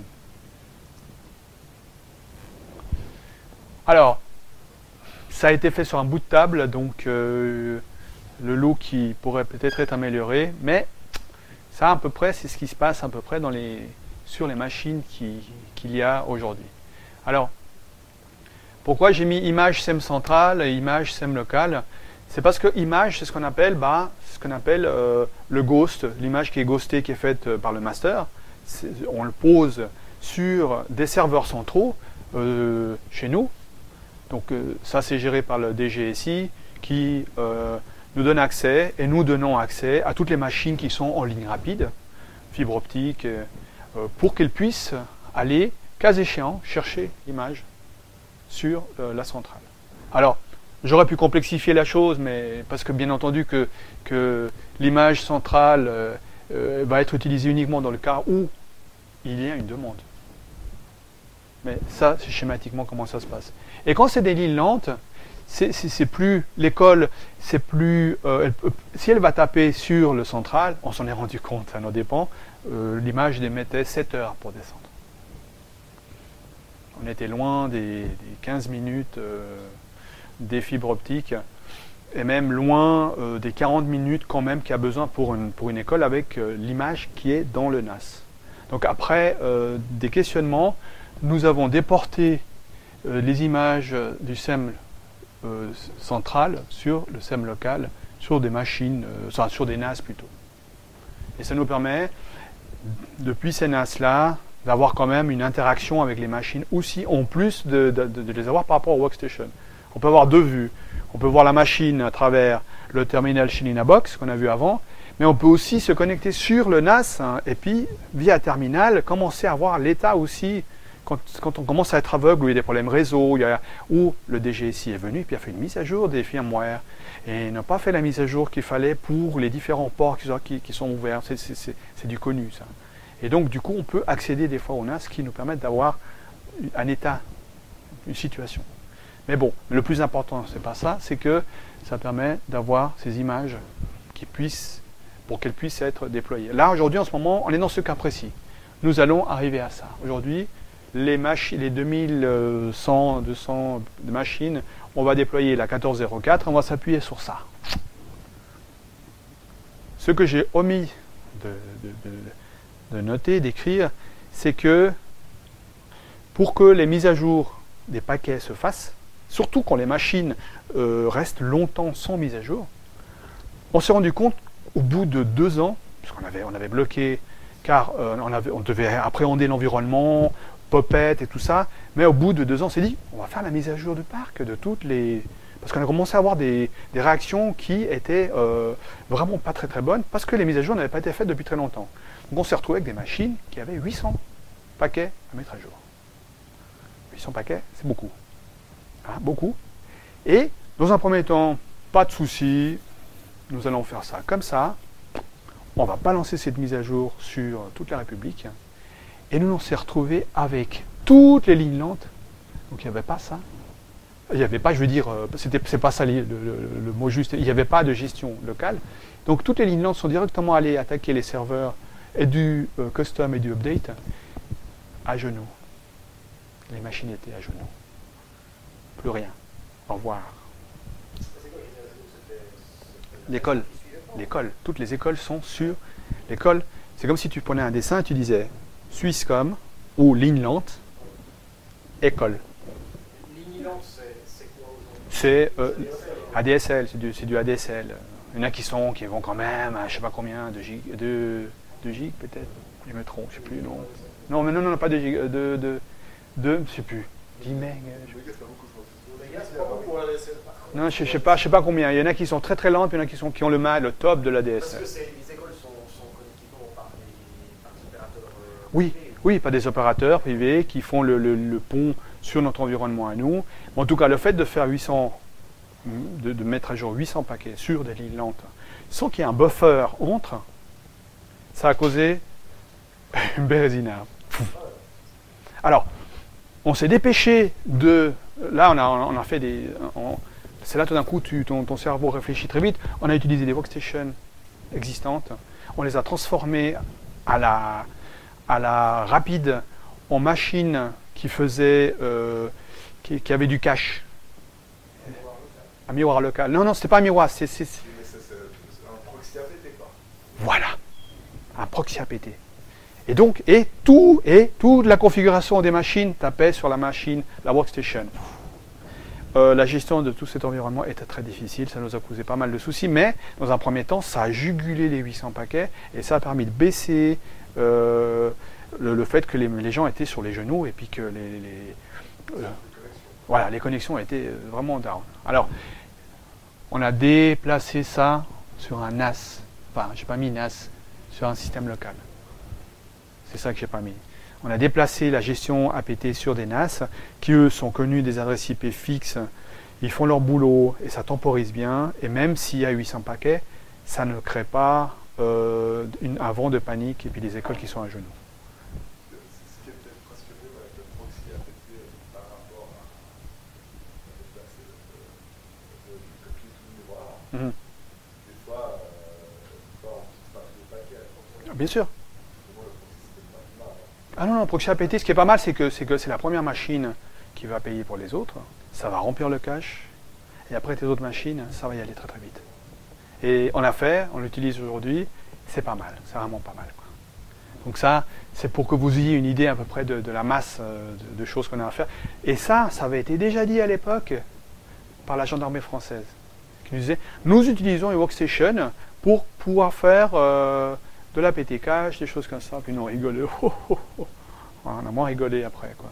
Alors, ça a été fait sur un bout de table, donc le look qui pourrait peut-être être amélioré, mais ça, à peu près, c'est ce qui se passe à peu près sur les machines qu'il y a aujourd'hui. Alors, pourquoi j'ai mis image SEM centrale et image SEM locale? C'est parce que image, c'est ce qu'on appelle, le ghost, l'image qui est ghostée, qui est faite par le master. On le pose sur des serveurs centraux chez nous. Donc ça, c'est géré par le DGSI qui nous donne accès, et nous donnons accès à toutes les machines qui sont en ligne rapide, fibre optique, pour qu'elles puissent aller, cas échéant, chercher l'image sur la centrale. Alors, j'aurais pu complexifier la chose, mais parce que bien entendu que l'image centrale va être utilisée uniquement dans le cas où il y a une demande. Mais ça, c'est schématiquement comment ça se passe. Et quand c'est des lignes lentes, c'est plus l'école, c'est plus si elle va taper sur le central, on s'en est rendu compte, ça nous dépend, l'image mettait 7 heures pour descendre. On était loin des 15 minutes des fibres optiques, et même loin des 40 minutes quand même qu'il y a besoin pour une école avec l'image qui est dans le NAS. Donc après des questionnements, nous avons déporté les images du SEM central sur le SEM local, sur des machines, sur des NAS plutôt. Et ça nous permet, depuis ces NAS-là, d'avoir quand même une interaction avec les machines aussi, en plus de les avoir par rapport au workstation. On peut avoir deux vues. On peut voir la machine à travers le terminal chez Linabox qu'on a vu avant, mais on peut aussi se connecter sur le NAS et puis, via terminal, commencer à voir l'état aussi. Quand on commence à être aveugle, où il y a des problèmes réseau, où le DGSI est venu et puis a fait une mise à jour des firmware et n'a pas fait la mise à jour qu'il fallait pour les différents ports qui sont ouverts. C'est du connu, ça. Et donc, du coup, on peut accéder des fois au NAS qui nous permettent d'avoir un état, une situation. Mais bon, le plus important, c'est pas ça, c'est que ça permet d'avoir ces images pour qu'elles puissent être déployées. Là, aujourd'hui, en ce moment, on est dans ce cas précis. Nous allons arriver à ça. Aujourd'hui, les 2100, 200 de machines, on va déployer la 1404, on va s'appuyer sur ça. Ce que j'ai omis de noter, d'écrire, c'est que pour que les mises à jour des paquets se fassent, surtout quand les machines restent longtemps sans mise à jour, on s'est rendu compte au bout de 2 ans, parce qu'on avait bloqué, car on devait appréhender l'environnement, Puppet et tout ça, mais au bout de 2 ans, on s'est dit, on va faire la mise à jour du parc de toutes les... Parce qu'on a commencé à avoir des réactions qui étaient vraiment pas très très bonnes, parce que les mises à jour n'avaient pas été faites depuis très longtemps. Donc on s'est retrouvé avec des machines qui avaient 800 paquets à mettre à jour. 800 paquets, c'est beaucoup. Hein, beaucoup. Et dans un premier temps, pas de souci, nous allons faire ça comme ça. On va balancer cette mise à jour sur toute la République. Et nous on s'est retrouvés avec toutes les lignes lentes. Donc il n'y avait pas ça. Il n'y avait pas, je veux dire, c'est pas ça le mot juste, il n'y avait pas de gestion locale. Donc toutes les lignes lentes sont directement allées attaquer les serveurs et du custom et du update à genoux. Les machines étaient à genoux. Plus rien. Au revoir. L'école. L'école. Toutes les écoles sont sur l'école. C'est comme si tu prenais un dessin et tu disais Swisscom ou ligne lente, école. Ligne lente, c'est quoi aujourd'hui? C'est ADSL, c'est du ADSL. Il y en a qui vont quand même à je sais pas combien de gigs peut-être. Je me trompe, je sais plus, non. Non, mais non, pas de gigs, je sais plus. 10 MB. Non, je sais pas combien. Il y en a qui sont très très lentes, puis il y en a qui ont le top de l'ADSL. Parce que les écoles sont connectées par des opérateurs Oui, privés. oui, pas des opérateurs privés qui font le pont sur notre environnement à nous. Mais en tout cas, le fait de faire 800, de mettre à jour 800 paquets sur des lignes lentes, sans qu'il y ait un buffer entre, ça a causé une bérésina. Alors, on s'est dépêché de... Là, on a fait des... C'est là tout d'un coup, ton cerveau réfléchit très vite. On a utilisé des workstations existantes. On les a transformées à la rapide en machines qui faisaient... qui avaient du cache. Un miroir local. Non, c'était pas un miroir, c'est... C'est un proxy APT, quoi. Voilà. Un proxy APT. Et donc, toute la configuration des machines tapait sur la machine, la workstation. La gestion de tout cet environnement était très difficile, ça nous a causé pas mal de soucis, mais dans un premier temps, ça a jugulé les 800 paquets et ça a permis de baisser le fait que les gens étaient sur les genoux et puis que voilà, les connexions étaient vraiment down. Alors, on a déplacé ça sur un NAS, enfin, j'ai pas mis NAS, sur un système local. C'est ça que j'ai pas mis. On a déplacé la gestion APT sur des NAS qui, eux, sont connus des adresses IP fixes. Ils font leur boulot et ça temporise bien. Et même s'il y a 800 paquets, ça ne crée pas un vent de panique et puis des écoles qui sont à genoux. Ce qui est peut-être presque mieux avec le proxy APT par rapport à déplacer le copier tout le miroir. Des fois, on ne pas tous les paquets. Bien sûr. Ah non, proxy APT, ce qui est pas mal, c'est que c'est la première machine qui va payer pour les autres. Ça va remplir le cache. Et après, tes autres machines, ça va y aller très très vite. Et on l'utilise aujourd'hui, c'est pas mal. C'est vraiment pas mal, quoi. Donc ça, c'est pour que vous ayez une idée à peu près de la masse de choses qu'on a à faire. Et ça avait été déjà dit à l'époque par la gendarmerie française, qui nous disait, nous utilisons une workstation pour pouvoir faire... de l'APT cache, des choses comme ça, puis nous on rigolait. On a moins rigolé après, quoi.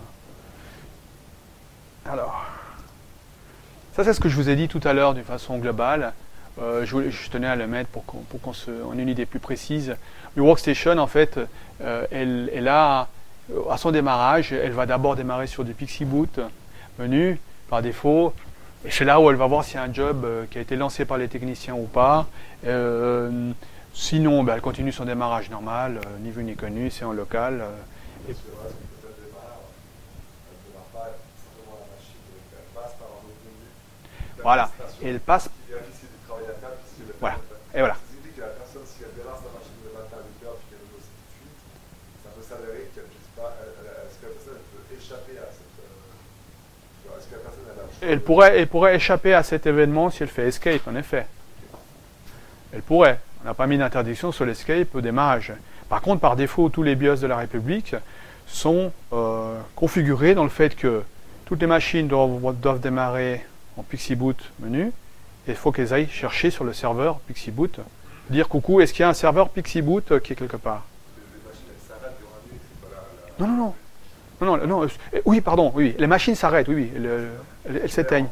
Alors, ça c'est ce que je vous ai dit tout à l'heure d'une façon globale. Je tenais à le mettre pour qu'on ait une idée plus précise. Le workstation, en fait, elle a, à son démarrage, elle va d'abord démarrer sur du Pixie Boot menu, par défaut. Et c'est là où elle va voir s'il y a un job qui a été lancé par les techniciens ou pas. Sinon, elle continue son démarrage normal, ni vu ni connu, c'est en local. C'est vrai, parce que peut-être démarre, elle ne démarre pas simplement la machine, elle passe par un autre menu. Voilà, et elle passe... Qui vérifie si du travail à faire, puisque le Voilà, et voilà. Ça signifie que la personne, si elle démarre sa machine le matin à 8h, puis qu'elle le voit tout de suite, ça peut s'avérer qu'elle ne puisse pas, elle se que la personne peut échapper à cette... est-ce que la personne a Elle pourrait échapper à cet événement si elle fait escape, en effet. Elle pourrait. On n'a pas mis d'interdiction sur l'escape au démarrage. Par contre, par défaut, tous les BIOS de la République sont configurés dans le fait que toutes les machines doivent démarrer en Pixie Boot menu, et il faut qu'elles aillent chercher sur le serveur Pixie Boot, dire coucou, est-ce qu'il y a un serveur Pixie Boot qui est quelque part? Les machines, elles s'arrêtent durant la nuit, c'est pas Non. Oui, pardon, oui, les machines s'arrêtent, oui, elles s'éteignent.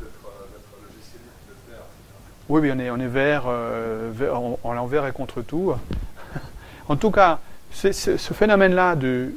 Oui, on est vert, en vert et contre tout. En tout cas, ce phénomène-là de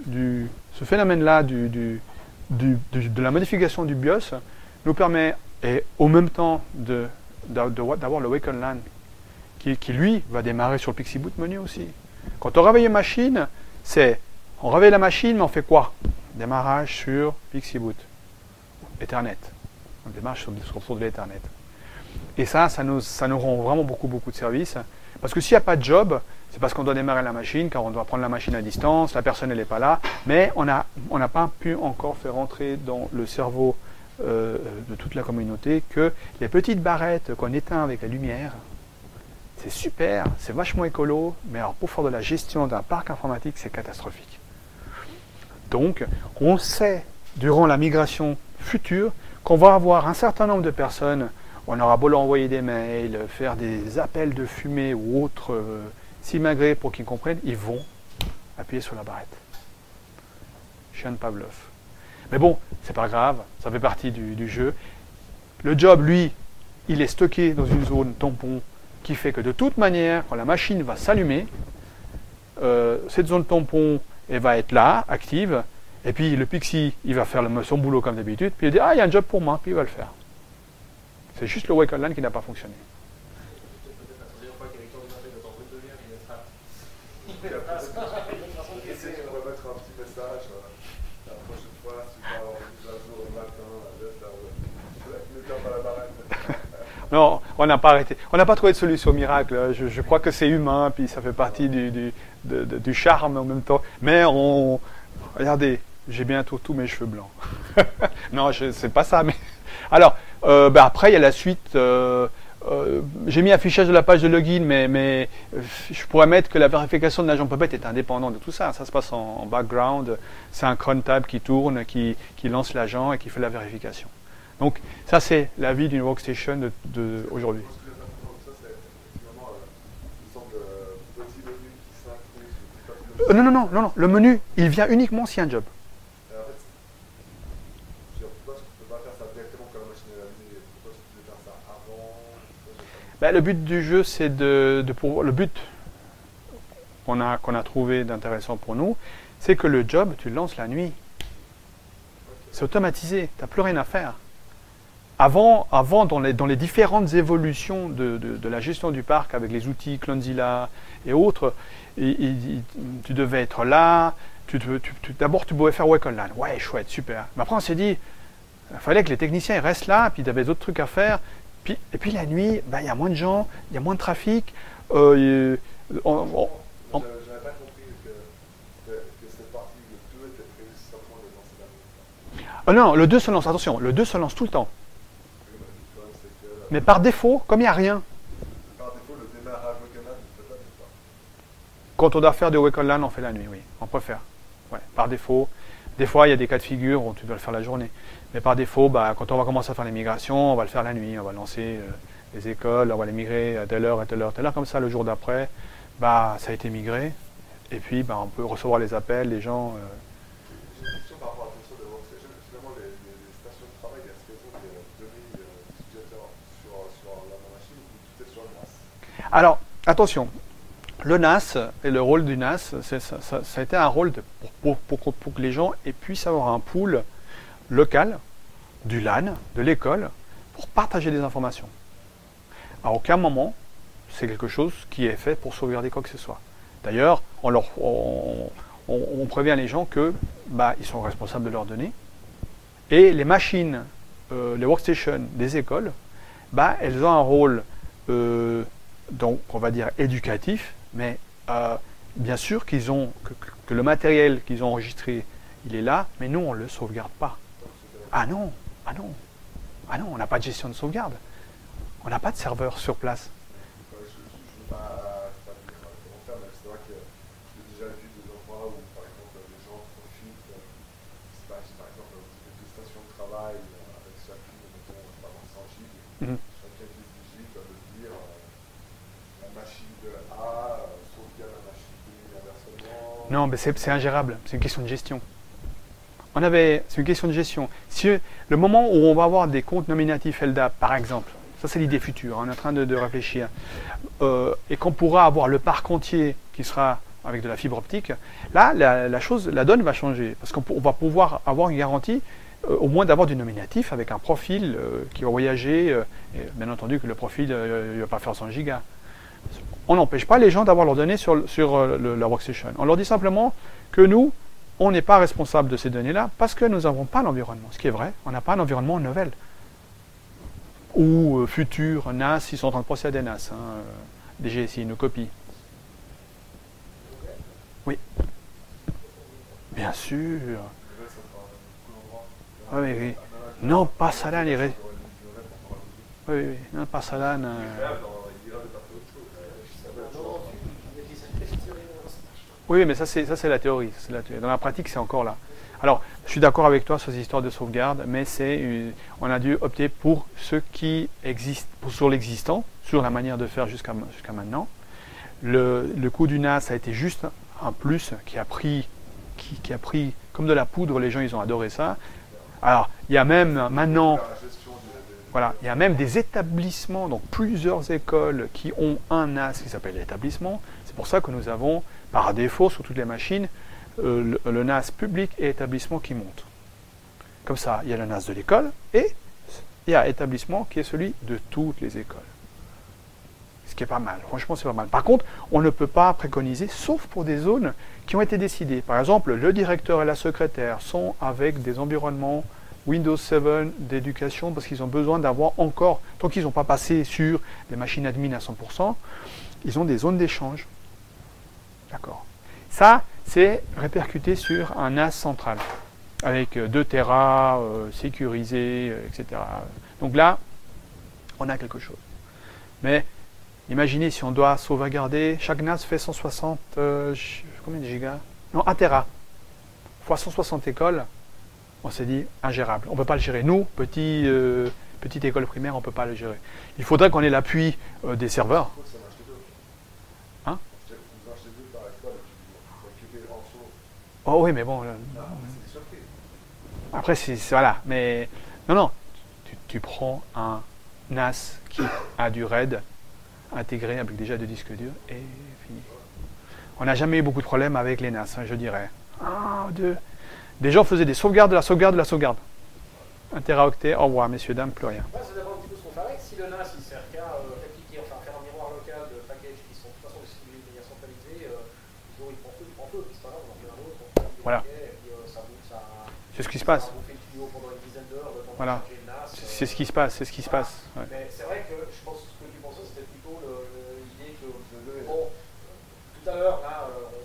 la modification du BIOS nous permet, et au même temps, d'avoir le Waken LAN qui, lui, va démarrer sur le Pixie Boot menu aussi. Quand on réveille une machine, on réveille la machine, mais on fait quoi? Démarrage sur Pixie Boot, Ethernet. On démarre sur de l'Ethernet. Et ça nous rend vraiment beaucoup de services. Parce que s'il n'y a pas de job, c'est parce qu'on doit démarrer la machine, car on doit prendre la machine à distance, la personne n'est pas là, mais on n'a pas pu encore faire rentrer dans le cerveau de toute la communauté que les petites barrettes qu'on éteint avec la lumière, c'est super, c'est vachement écolo, mais alors pour faire de la gestion d'un parc informatique, c'est catastrophique. Donc, on sait, durant la migration future, qu'on va avoir un certain nombre de personnes. On aura beau leur envoyer des mails, faire des appels de fumée ou autres simagrées pour qu'ils comprennent, ils vont appuyer sur la barrette. Chien de Pavlov. Mais bon, c'est pas grave, ça fait partie du jeu. Le job, lui, il est stocké dans une zone tampon qui fait que de toute manière, quand la machine va s'allumer, cette zone tampon, elle va être là, active, et puis le Pixie, il va faire son boulot comme d'habitude, puis il va dire, ah, il y a un job pour moi, puis il va le faire. C'est juste le Waken LAN qui n'a pas fonctionné. On va mettre un petit message la prochaine fois, si tu vas avoir une jour le matin, ne ferme pas la barrette. Non, on n'a pas arrêté. On n'a pas trouvé de solution miracle. Je crois que c'est humain, puis ça fait partie du charme en même temps. Mais regardez, j'ai bientôt tous mes cheveux blancs. Non, c'est pas ça. Mais alors, après, il y a la suite. J'ai mis affichage de la page de login, mais je pourrais mettre que la vérification de l'agent Puppet est indépendante de tout ça. Ça se passe en background. C'est un cron tab qui tourne, qui lance l'agent et qui fait la vérification. Donc, ça, c'est la vie d'une workstation aujourd'hui. Non. Le menu, il vient uniquement s'il y a un job. Ben, le but du jeu, c'est le but qu'on a trouvé d'intéressant pour nous, c'est que le job, tu le lances la nuit. C'est automatisé, tu n'as plus rien à faire. Avant dans les différentes évolutions de la gestion du parc avec les outils Clonezilla et autres, tu devais être là, d'abord tu pouvais faire Waken LAN. Ouais, chouette, super. Mais après on s'est dit, il fallait que les techniciens ils restent là, puis ils avaient d'autres trucs à faire. Et puis la nuit, il y a moins de gens, il y a moins de trafic. J'avais pas compris que cette partie, le 2 était prévu simplement de lancer la nuit. Non, le 2 se lance, attention, le 2 se lance tout le temps. Mais par défaut, comme il n'y a rien. Par défaut, le démarrage Waken LAN ne fait pas de pas. Quand on doit faire du Waken LAN, on fait la nuit, oui. On préfère. Ouais, par défaut. Des fois, il y a des cas de figure où tu dois le faire la journée. Mais par défaut, quand on va commencer à faire les migrations, on va le faire la nuit. On va lancer les écoles, on va les migrer à telle heure, à telle heure, à telle heure. Comme ça, le jour d'après, ça a été migré. Et puis, on peut recevoir les appels, les gens... J'ai une question par rapport à la question de workstation. Finalement, les stations de travail, est-ce qu'elles ont des données utilisateurs sur la machine ou tout est sur le NAS? Alors, attention. Le NAS et le rôle du NAS, ça a été un rôle pour que les gens puissent avoir un pool local, du LAN, de l'école, pour partager des informations. À aucun moment, c'est quelque chose qui est fait pour sauvegarder quoi que ce soit. D'ailleurs, on prévient les gens que ils sont responsables de leurs données. Et les machines, les workstations des écoles, elles ont un rôle, donc on va dire éducatif, mais bien sûr que le matériel qu'ils ont enregistré il est là, mais nous, on ne le sauvegarde pas. Ah non, ah non, ah non, on n'a pas de gestion de sauvegarde. On n'a pas de serveur sur place. Je ne veux pas dire comment faire, mais c'est vrai que j'ai déjà vu des endroits où, par exemple, les gens profitent, par exemple, des stations de travail avec chacune, mettons, par exemple, 100 gigs, chacun qui se digite de dire la machine de A sauvegarde la machine B, inversement. Non, mais c'est ingérable, c'est une question de gestion. C'est une question de gestion. Si le moment où on va avoir des comptes nominatifs LDAP, par exemple, ça c'est l'idée future, on est en train de réfléchir, et qu'on pourra avoir le parc entier qui sera avec de la fibre optique, là la donne va changer, parce qu'on va pouvoir avoir une garantie au moins d'avoir du nominatif avec un profil qui va voyager, et bien entendu que le profil ne va pas faire 100 gigas. On n'empêche pas les gens d'avoir leurs données sur la workstation. On leur dit simplement que nous, on n'est pas responsable de ces données-là parce que nous n'avons pas l'environnement. Ce qui est vrai, on n'a pas l'environnement novel. Ou futur, NAS, ils sont en train de procéder à des NAS. Des GSI, une copie. Oui. Bien sûr. Oui, oui. Non, pas Salan. Oui, oui. Non, pas Salan. Oui, mais ça c'est la théorie. Dans la pratique, c'est encore là. Alors, je suis d'accord avec toi sur ces histoires de sauvegarde, mais on a dû opter pour ce qui existe, sur l'existant, sur la manière de faire jusqu'à maintenant. Le coût du NAS a été juste un plus qui a pris comme de la poudre. Les gens, ils ont adoré ça. Alors, il y a même maintenant, voilà, il y a même des établissements, donc plusieurs écoles qui ont un NAS qui s'appelle l'établissement. C'est pour ça que nous avons, par défaut, sur toutes les machines, le NAS public et établissement qui monte. Comme ça, il y a le NAS de l'école et il y a établissement qui est celui de toutes les écoles. Ce qui est pas mal, franchement c'est pas mal. Par contre, on ne peut pas préconiser, sauf pour des zones qui ont été décidées. Par exemple, le directeur et la secrétaire sont avec des environnements Windows 7 d'éducation parce qu'ils ont besoin d'avoir encore, tant qu'ils n'ont pas passé sur des machines admin à 100%, ils ont des zones d'échange. D'accord. Ça, c'est répercuté sur un NAS central, avec 2 Tera, sécurisé, etc. Donc là, on a quelque chose. Mais imaginez si on doit sauvegarder, chaque NAS fait 160, combien de gigas? Non, 1 Tera, fois 160 écoles, on s'est dit ingérable. On ne peut pas le gérer. Nous, petite école primaire, on ne peut pas le gérer. Il faudrait qu'on ait l'appui des serveurs. Hein? Oh oui, mais bon. Après, voilà. Mais non. Tu prends un NAS qui a du RAID intégré avec déjà de disques durs et fini. On n'a jamais eu beaucoup de problèmes avec les NAS, je dirais. 1, 2. Des gens faisaient des sauvegardes de la sauvegarde de la sauvegarde. 1 teraoctet, au revoir, messieurs, dames, plus rien. Ouais, ça dépend un petit peu de ce qu'on fait avec. Si le NAS il sert qu'à répliquer, enfin faire un miroir local de packages qui sont de toute façon distribués de manière centralisée, il prend feu, puis c'est pas grave, on en fait un autre, on fait voilà. et puis ça bouffe, ça. C'est ce qui se passe. Ça bouffe le tuyau pendant une dizaine d'heures, le temps de Voilà. charger le NAS. C'est ce qui se passe, c'est ce qui se passe. Ouais. Mais c'est vrai que je pense que ce que tu pensais, c'était plutôt l'idée que, bon, tout à l'heure, là,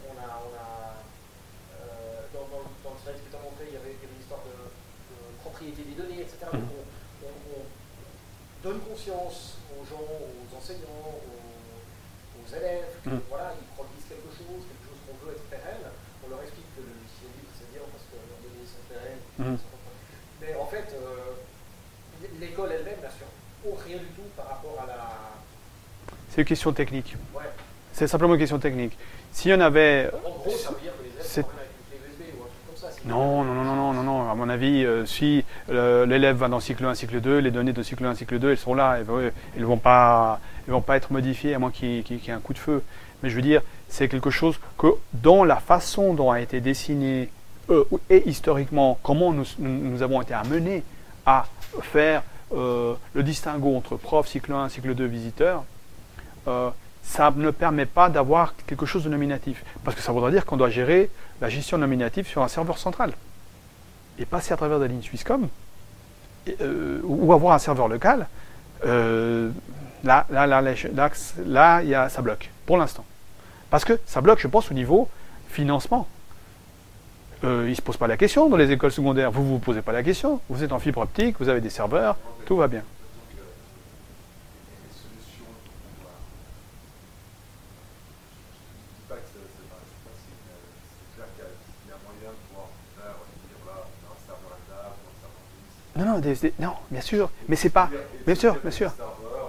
dans le slide que tu as montré, il y avait une histoire de propriété des données, etc. Donc on donne conscience aux gens, aux enseignants, aux élèves, que voilà, ils produisent quelque chose qu'on veut être pérenne. On leur explique que le logiciel libre, c'est bien parce que leurs données sont pérennes. Mais en fait, l'école elle-même n'assure rien du tout par rapport à la... C'est une question technique. Ouais. C'est simplement une question technique. S'il y en avait... En gros, ça veut dire que les élèves sont avec une clé USB ou un truc comme ça. Non. À mon avis, si l'élève va dans cycle 1, cycle 2, les données de cycle 1, cycle 2, elles sont là. Elles ne vont pas être modifiées à moins qu'il y ait un coup de feu. Mais je veux dire, c'est quelque chose que dans la façon dont a été dessiné et historiquement, comment nous avons été amenés à faire le distinguo entre prof, cycle 1, cycle 2, visiteur, ça ne permet pas d'avoir quelque chose de nominatif. Parce que ça voudrait dire qu'on doit gérer la gestion nominative sur un serveur central. Et passer à travers des lignes Swisscom, ou avoir un serveur local, là, ça bloque, pour l'instant. Parce que ça bloque, je pense, au niveau financement. ils ne se posent pas la question dans les écoles secondaires. Vous ne vous posez pas la question. Vous êtes en fibre optique, vous avez des serveurs, tout va bien. Non, non, non, bien sûr, mais c'est pas, bien sûr, bien sûr.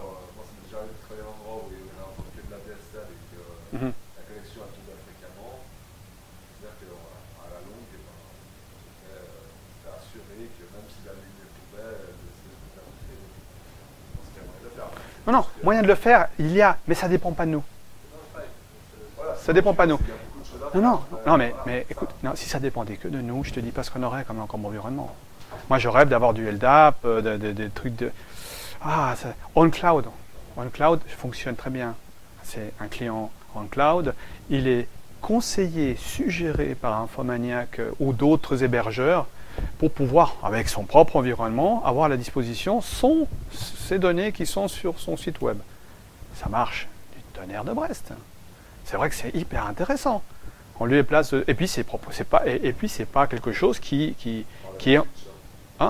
Mhm. Non, non, moyen de le faire, il y a, mais ça dépend pas de nous. Ça dépend pas de nous. Non, non, non, mais écoute, non, si ça dépendait que de nous, je te dis pas ce qu'on aurait comme environnement. Moi, je rêve d'avoir du LDAP, des trucs de... Ah, OnCloud. OnCloud fonctionne très bien. C'est un client OnCloud. Il est conseillé, suggéré par Infomaniac ou d'autres hébergeurs pour pouvoir, avec son propre environnement, avoir à la disposition ces données qui sont sur son site web. Ça marche du tonnerre de Brest. C'est vrai que c'est hyper intéressant. On lui place... Et puis, c'est propre. Et puis, c'est pas quelque chose qui est... Hein?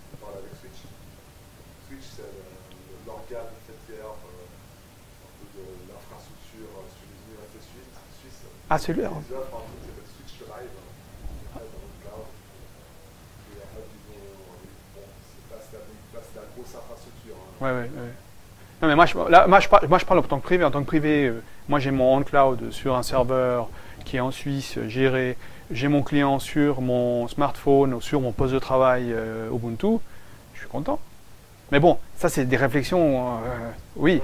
Switch, c'est l'organe fêtière de l'infrastructure sur les universités suisses. Ah, c'est lui. Ils offrent un truc qui s'appelle Switch Live, dans le cloud. Et en fait, c'est la grosse infrastructure. Ouais, ouais, ouais. Non, mais moi, je parle en tant que privé. En tant que privé, moi, j'ai mon OnCloud sur un serveur qui est en Suisse, géré. J'ai mon client sur mon smartphone, sur mon poste de travail Ubuntu, je suis content. Mais bon, ça c'est des réflexions, oui.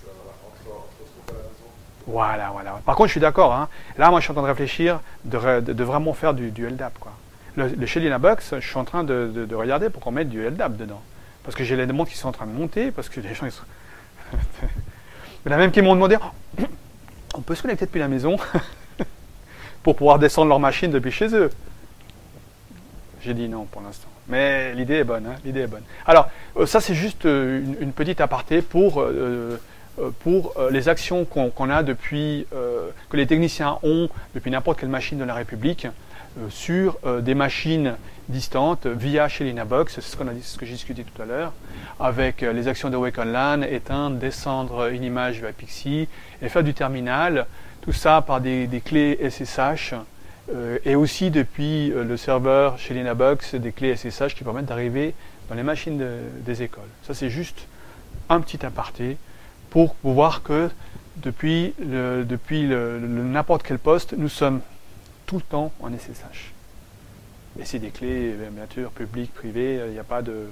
Voilà, voilà. Par contre, je suis d'accord. Hein. Là, moi, je suis en train de réfléchir de vraiment faire du LDAP. Quoi. Le Shelly Box, je suis en train de regarder pour qu'on mette du LDAP dedans. Parce que j'ai les demandes qui sont en train de monter, parce que les gens, ils sont... Il y en a même qui m'ont demandé, oh, on peut se connecter depuis la maison pour pouvoir descendre leur machine depuis chez eux. J'ai dit non pour l'instant. Mais l'idée est bonne. Hein, l'idée est bonne. Alors, ça c'est juste une petite aparté pour les actions qu'on a depuis, que les techniciens ont depuis n'importe quelle machine de la République sur des machines distantes via chez Linabox. C'est ce qu'on a dit, ce que j'ai discuté tout à l'heure, avec les actions de Wake on LAN, éteindre, descendre une image via Pixie et faire du terminal. Tout ça par des clés SSH et aussi depuis le serveur chez Linabox, des clés SSH qui permettent d'arriver dans les machines des écoles. Ça c'est juste un petit aparté pour voir que depuis n'importe quel poste, nous sommes tout le temps en SSH. Et c'est des clés, bien sûr, publiques, privées, il n'y a pas de...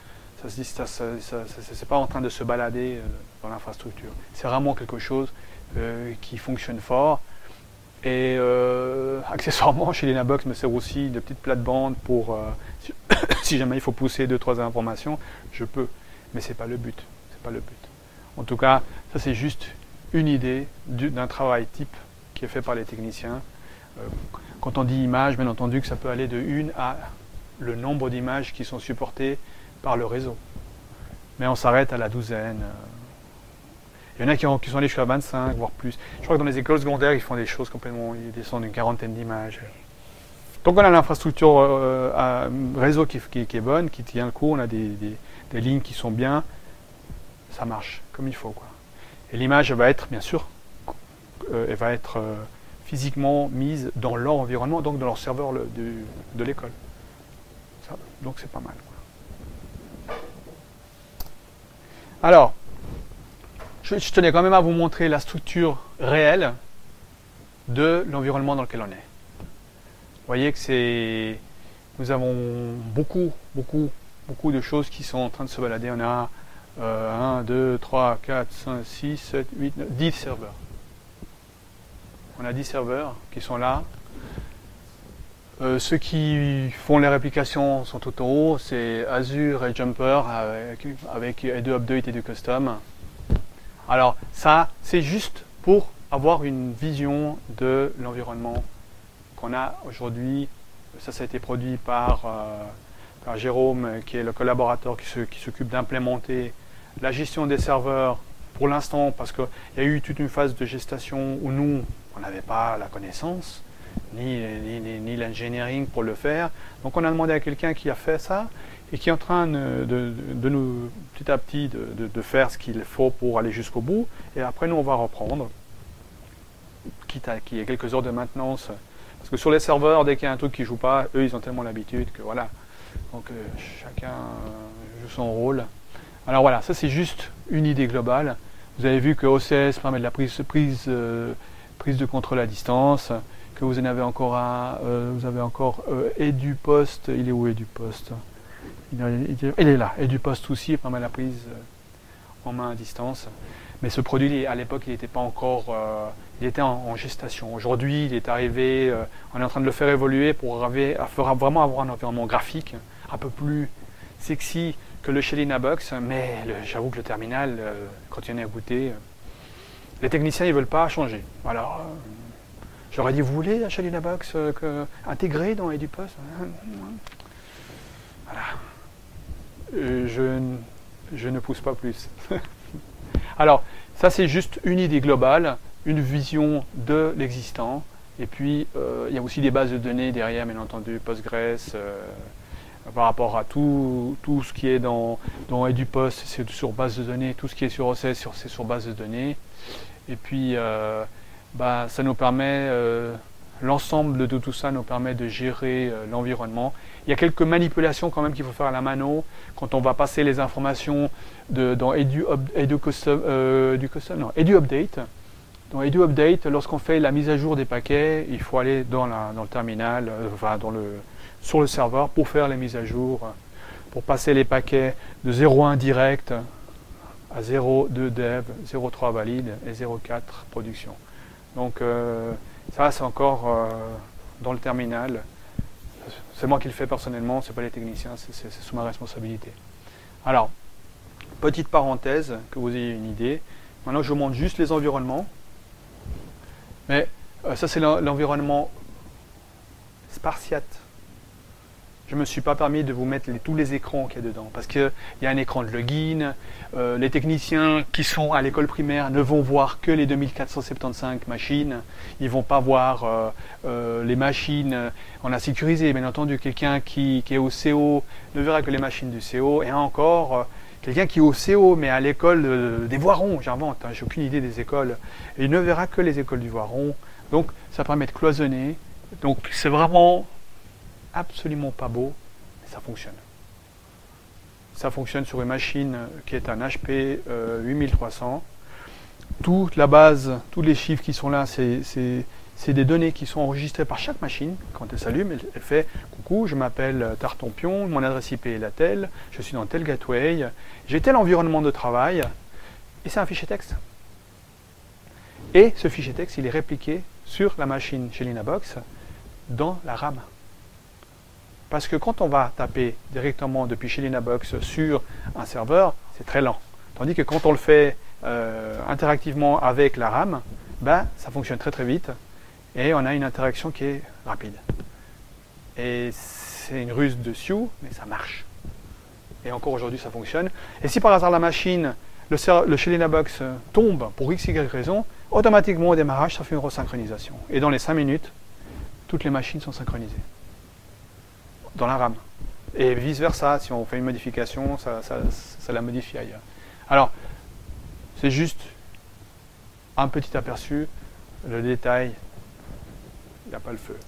c'est pas en train de se balader dans l'infrastructure. C'est vraiment quelque chose qui fonctionne fort. Et accessoirement, chez Linabox, me sert aussi de petite plate-bande pour, si jamais il faut pousser 2-3 informations, je peux. Mais c'est pas le but. C'est pas le but. En tout cas, ça c'est juste une idée d'un travail type qui est fait par les techniciens. Quand on dit image, bien entendu que ça peut aller de 1 à le nombre d'images qui sont supportées par le réseau. Mais on s'arrête à la douzaine. Il y en a qui sont allés jusqu'à 25, voire plus. Je crois que dans les écoles secondaires, ils font des choses complètement... Ils descendent d'une quarantaine d'images. Donc on a l'infrastructure réseau qui est bonne, qui tient le coup, on a des lignes qui sont bien. Ça marche comme il faut, quoi. Et l'image va être, bien sûr, elle va être physiquement mise dans leur environnement, donc dans leur serveur de l'école. Donc c'est pas mal, quoi. Alors, je tenais quand même à vous montrer la structure réelle de l'environnement dans lequel on est. Vous voyez que nous avons beaucoup de choses qui sont en train de se balader. On a 1, 2, 3, 4, 5, 6, 7, 8, 9, 10 serveurs. On a 10 serveurs qui sont là. Ceux qui font les réplications sont tout en haut. C'est Azure et Jumper avec et de update et de custom. Alors ça, c'est juste pour avoir une vision de l'environnement qu'on a aujourd'hui. Ça a été produit par Jérôme, qui est le collaborateur qui s'occupe d'implémenter la gestion des serveurs pour l'instant, parce qu'il y a eu toute une phase de gestation où nous, on n'avait pas la connaissance, ni ni l'engineering pour le faire. Donc on a demandé à quelqu'un qui a fait ça et qui est en train de nous, petit à petit, de faire ce qu'il faut pour aller jusqu'au bout. Et après, nous, on va reprendre, quitte à qu'il y ait quelques heures de maintenance. Parce que sur les serveurs, dès qu'il y a un truc qui ne joue pas, eux, ils ont tellement l'habitude que voilà. Donc chacun joue son rôle. Alors voilà, ça c'est juste une idée globale. Vous avez vu que OCS permet de la prise de contrôle à distance, que vous en avez encore un, vous avez encore EduPost. Il est où EduPost? Il est là. EduPost aussi permet la prise en main à distance. Mais ce produit, à l'époque, il n'était pas encore, il était en gestation. Aujourd'hui, il est arrivé, on est en train de le faire évoluer pour vraiment avoir un environnement graphique un peu plus sexy que le chez Linux, mais j'avoue que le terminal, quand il y en a à goûter, les techniciens ils veulent pas changer. Alors, j'aurais dit, vous voulez chez Linux intégrer dans EduPost? Voilà. Je ne pousse pas plus. Alors, ça c'est juste une idée globale, une vision de l'existant. Et puis, il y a aussi des bases de données derrière, bien entendu, Postgres. Par rapport à tout ce qui est dans EduPost, c'est sur base de données, tout ce qui est sur OCS, c'est sur base de données. Et puis, ça nous permet, l'ensemble de tout ça nous permet de gérer l'environnement. Il y a quelques manipulations quand même qu'il faut faire à la mano, quand on va passer les informations dans EduUpdate. Dans EduUpdate, lorsqu'on fait la mise à jour des paquets, il faut aller dans le terminal, sur le serveur pour faire les mises à jour, pour passer les paquets de 0.1 direct à 0.2 dev, 0.3 valide et 0.4 production. Donc ça c'est encore dans le terminal. C'est moi qui le fais personnellement, c'est pas les techniciens, c'est sous ma responsabilité. Alors, petite parenthèse, que vous ayez une idée. Maintenant je vous montre juste les environnements. Mais ça c'est l'environnement spartiate. Je ne me suis pas permis de vous mettre tous les écrans qu'il y a dedans, parce qu'il y a un écran de login, les techniciens qui sont à l'école primaire ne vont voir que les 2475 machines, ils ne vont pas voir les machines, on a sécurisé bien entendu, quelqu'un qui est au CO ne verra que les machines du CO, et encore, quelqu'un qui est au CO mais à l'école des Voirons, j'invente, hein, j'ai aucune idée des écoles, et il ne verra que les écoles du Voiron, donc ça permet de cloisonner, donc c'est vraiment absolument pas beau, mais ça fonctionne. Ça fonctionne sur une machine qui est un HP 8300. Toute la base, tous les chiffres qui sont là, c'est des données qui sont enregistrées par chaque machine. Quand elle s'allume, elle fait « Coucou, je m'appelle Tartampion, mon adresse IP est la telle, je suis dans tel gateway, j'ai tel environnement de travail. » Et c'est un fichier texte. Et ce fichier texte, il est répliqué sur la machine chez Linux dans la RAM. Parce que quand on va taper directement depuis chez Linux sur un serveur, c'est très lent. Tandis que quand on le fait interactivement avec la RAM, ça fonctionne très très vite et on a une interaction qui est rapide. Et c'est une ruse de Sioux, mais ça marche. Et encore aujourd'hui, ça fonctionne. Et si par hasard la machine, le chez Linux tombe pour x, y raison, automatiquement au démarrage, ça fait une resynchronisation. Et dans les 5 minutes, toutes les machines sont synchronisées dans la RAM. Et vice versa, si on fait une modification, ça la modifie ailleurs. Alors, c'est juste un petit aperçu. Le détail, il n'y a pas le feu.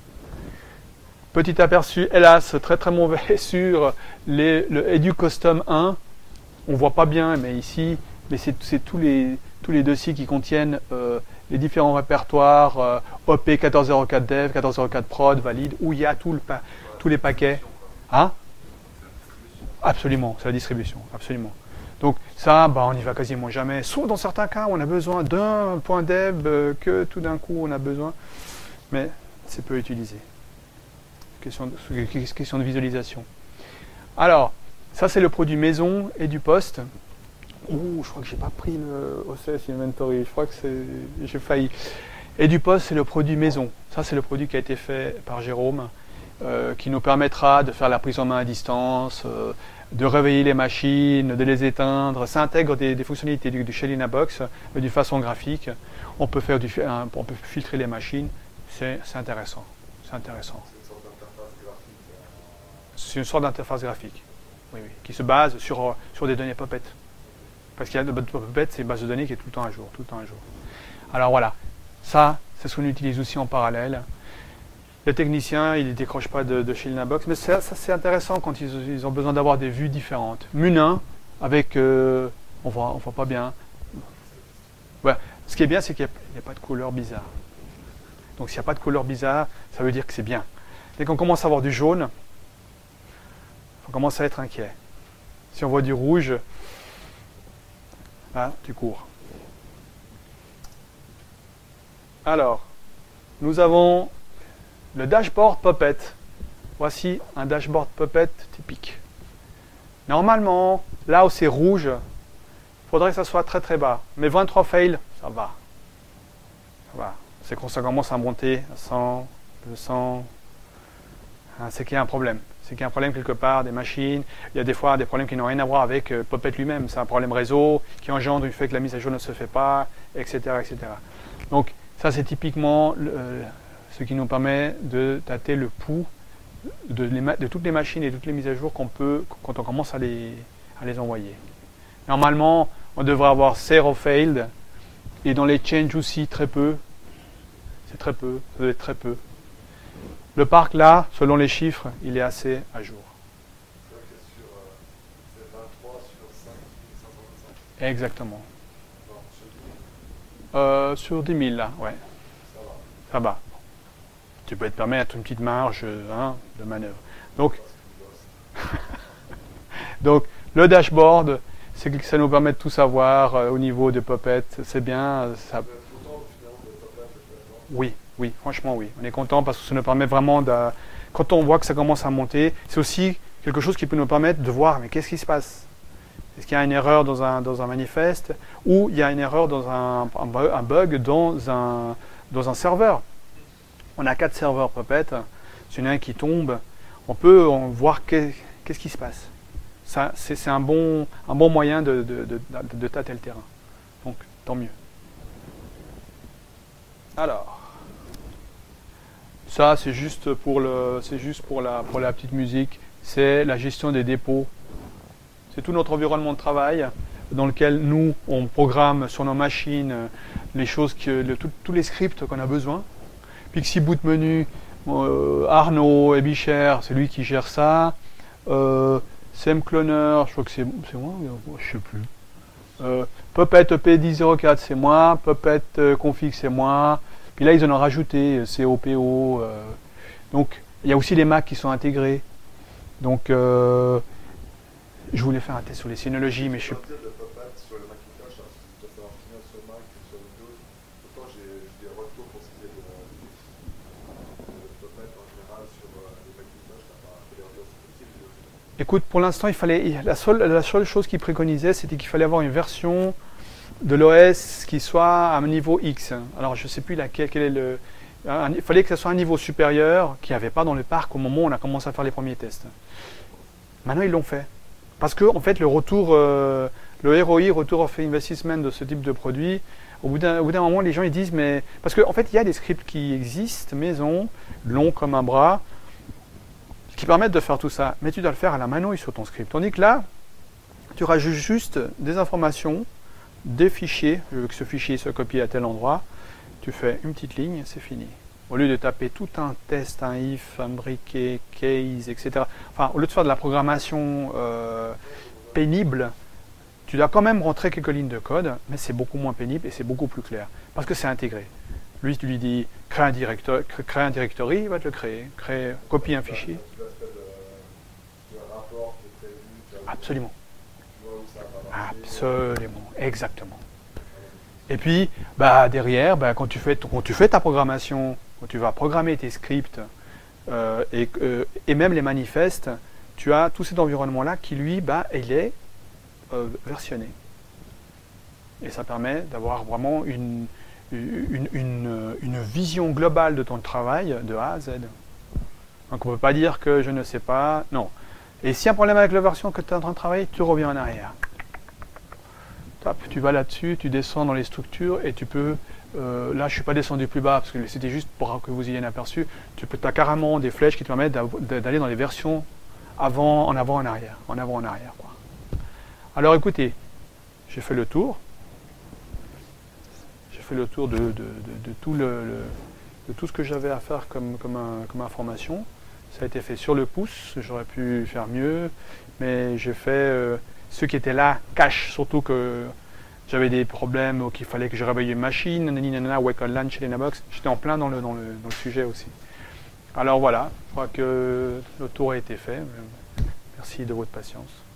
Petit aperçu, hélas, très très mauvais sur le EduCustom 1. On ne voit pas bien, mais ici, c'est tous les dossiers qui contiennent les différents répertoires OP 1404 dev, 1404 prod, valide, où il y a tous les paquets. Hein? Absolument, c'est la distribution, absolument. Donc ça, on n'y va quasiment jamais. Sauf dans certains cas, on a besoin d'un point dev que tout d'un coup on a besoin, mais c'est peu utilisé. Question de visualisation. Alors, ça c'est le produit maison et du poste. Ouh, je crois que j'ai pas pris le OCS Inventory, je crois que j'ai failli. Et du poste, c'est le produit maison. Ça c'est le produit qui a été fait par Jérôme, qui nous permettra de faire la prise en main à distance, de réveiller les machines, de les éteindre. Ça intègre des fonctionnalités du Shell Box, mais d'une façon graphique. On peut filtrer les machines, c'est intéressant. c'est intéressant. C'est une sorte d'interface graphique. C'est une sorte d'interface graphique, oui, oui, qui se base sur des données Puppet. Parce qu'il y a de Puppet, c'est une base de données qui est tout le temps à jour, tout le temps à jour. Alors voilà, ça, c'est ce qu'on utilise aussi en parallèle. Les techniciens, ils ne décrochent pas de chez Linux, mais ça c'est intéressant quand ils ont besoin d'avoir des vues différentes. Munin, avec, on voit pas bien. Ouais. Ce qui est bien, c'est qu'il n'y a pas de couleur bizarre. Donc s'il n'y a pas de couleur bizarre, ça veut dire que c'est bien. Dès qu'on commence à avoir du jaune, on commence à être inquiet. Si on voit du rouge, là, tu cours. Alors, nous avons le dashboard Puppet. Voici un dashboard Puppet typique. Normalement, là où c'est rouge, il faudrait que ça soit très très bas. Mais 23 fails, ça va. Ça va. C'est quand ça commence à monter à 100, 200. C'est qu'il y a un problème. C'est qu'il y a un problème quelque part, des machines. Il y a des fois des problèmes qui n'ont rien à voir avec Puppet lui-même. C'est un problème réseau qui engendre du fait que la mise à jour ne se fait pas, etc. etc. Donc, ça c'est typiquement ce qui nous permet de tâter le pouls de toutes les machines et toutes les mises à jour qu'on peut quand on commence à les envoyer. Normalement, on devrait avoir 0 failed et dans les changes aussi très peu. C'est très peu, ça doit être très peu. Le parc là, selon les chiffres, il est assez à jour. C'est vrai que c'est 23 sur 5525. Exactement. Non, sur 10 000. Sur 10 000 là, ouais. Ça va. Ça va. Tu peux te permettre une petite marge de manœuvre. Donc, donc le dashboard, c'est que ça nous permet de tout savoir au niveau de Puppet. C'est bien. Ça... Vous êtes content finalement de Puppet actuellement? Oui, oui, franchement oui. On est content parce que ça nous permet vraiment de... Quand on voit que ça commence à monter, c'est aussi quelque chose qui peut nous permettre de voir mais qu'est-ce qui se passe. Est-ce qu'il y a une erreur dans un manifeste ou il y a une erreur dans un bug dans un serveur. On a 4 serveurs Puppet, s'il y en a un qui tombe, on peut voir qu'est-ce qui se passe. C'est un bon moyen de tâter le terrain. Donc, tant mieux. Alors, ça c'est juste pour la petite musique, c'est la gestion des dépôts. C'est tout notre environnement de travail dans lequel nous, on programme sur nos machines les choses, tous les scripts qu'on a besoin. Pixie Boot Menu, Arnaud Ebicher, c'est lui qui gère ça. CM Cloner, je crois que c'est moi, je sais plus. Puppet EP1004, c'est moi. Puppet Config, c'est moi. Puis là, ils en ont rajouté COPO. Donc, il y a aussi les Mac qui sont intégrés. Donc, je voulais faire un test sur les synologies, mais je suis... De Puppet sur le Macintosh, ça doit savoir finir sur Mac et sur Windows. Autant j'ai des retours pour ce qui est de Puppet en général sur les Macintosh, ça va faire des retours. Écoute, pour l'instant, la seule chose qu'ils préconisaient, c'était qu'il fallait avoir une version de l'OS qui soit à un niveau X. Alors, je ne sais plus laquelle, quel est le... Il fallait que ça soit un niveau supérieur qu'il n'y avait pas dans le parc au moment où on a commencé à faire les premiers tests. Maintenant, ils l'ont fait. Parce que, en fait, le retour, le ROI, Retour of Investment de ce type de produit, au bout d'un moment, les gens ils disent, mais... Parce qu'en fait, il y a des scripts qui existent, maison, longs comme un bras, qui permettent de faire tout ça. Mais tu dois le faire à la manouille sur ton script. Tandis que là, tu rajoutes juste des informations, des fichiers, je veux que ce fichier soit copié à tel endroit, tu fais une petite ligne, c'est fini. Au lieu de taper tout un test, un if, un briquet, case, etc. Enfin, au lieu de faire de la programmation pénible, tu dois quand même rentrer quelques lignes de code, mais c'est beaucoup moins pénible et c'est beaucoup plus clair. Parce que c'est intégré. Lui, tu lui dis, crée un directory, il va te le créer. Copie un fichier. Absolument. Absolument, exactement. Et puis, derrière, quand tu fais ta programmation, quand tu vas programmer tes scripts et même les manifestes, tu as tout cet environnement-là qui, lui, il est versionné. Et ça permet d'avoir vraiment une vision globale de ton travail de A à Z. Donc on ne peut pas dire que je ne sais pas, non. Et s'il y a un problème avec la version que tu es en train de travailler, tu reviens en arrière. Tu vas là-dessus, tu descends dans les structures et tu peux là, je suis pas descendu plus bas parce que c'était juste pour que vous ayez un aperçu. Tu as carrément des flèches qui te permettent d'aller dans les versions en avant, en arrière, quoi. Alors, écoutez, j'ai fait le tour. J'ai fait le tour de tout ce que j'avais à faire comme information. Ça a été fait sur le pouce. J'aurais pu faire mieux, mais j'ai fait ceux qui étaient là cash, surtout que j'avais des problèmes ou qu'il fallait que je réveille une machine, nanana, wake on LAN chez Lenabox. J'étais en plein dans le sujet aussi. Alors voilà, je crois que le tour a été fait. Merci de votre patience.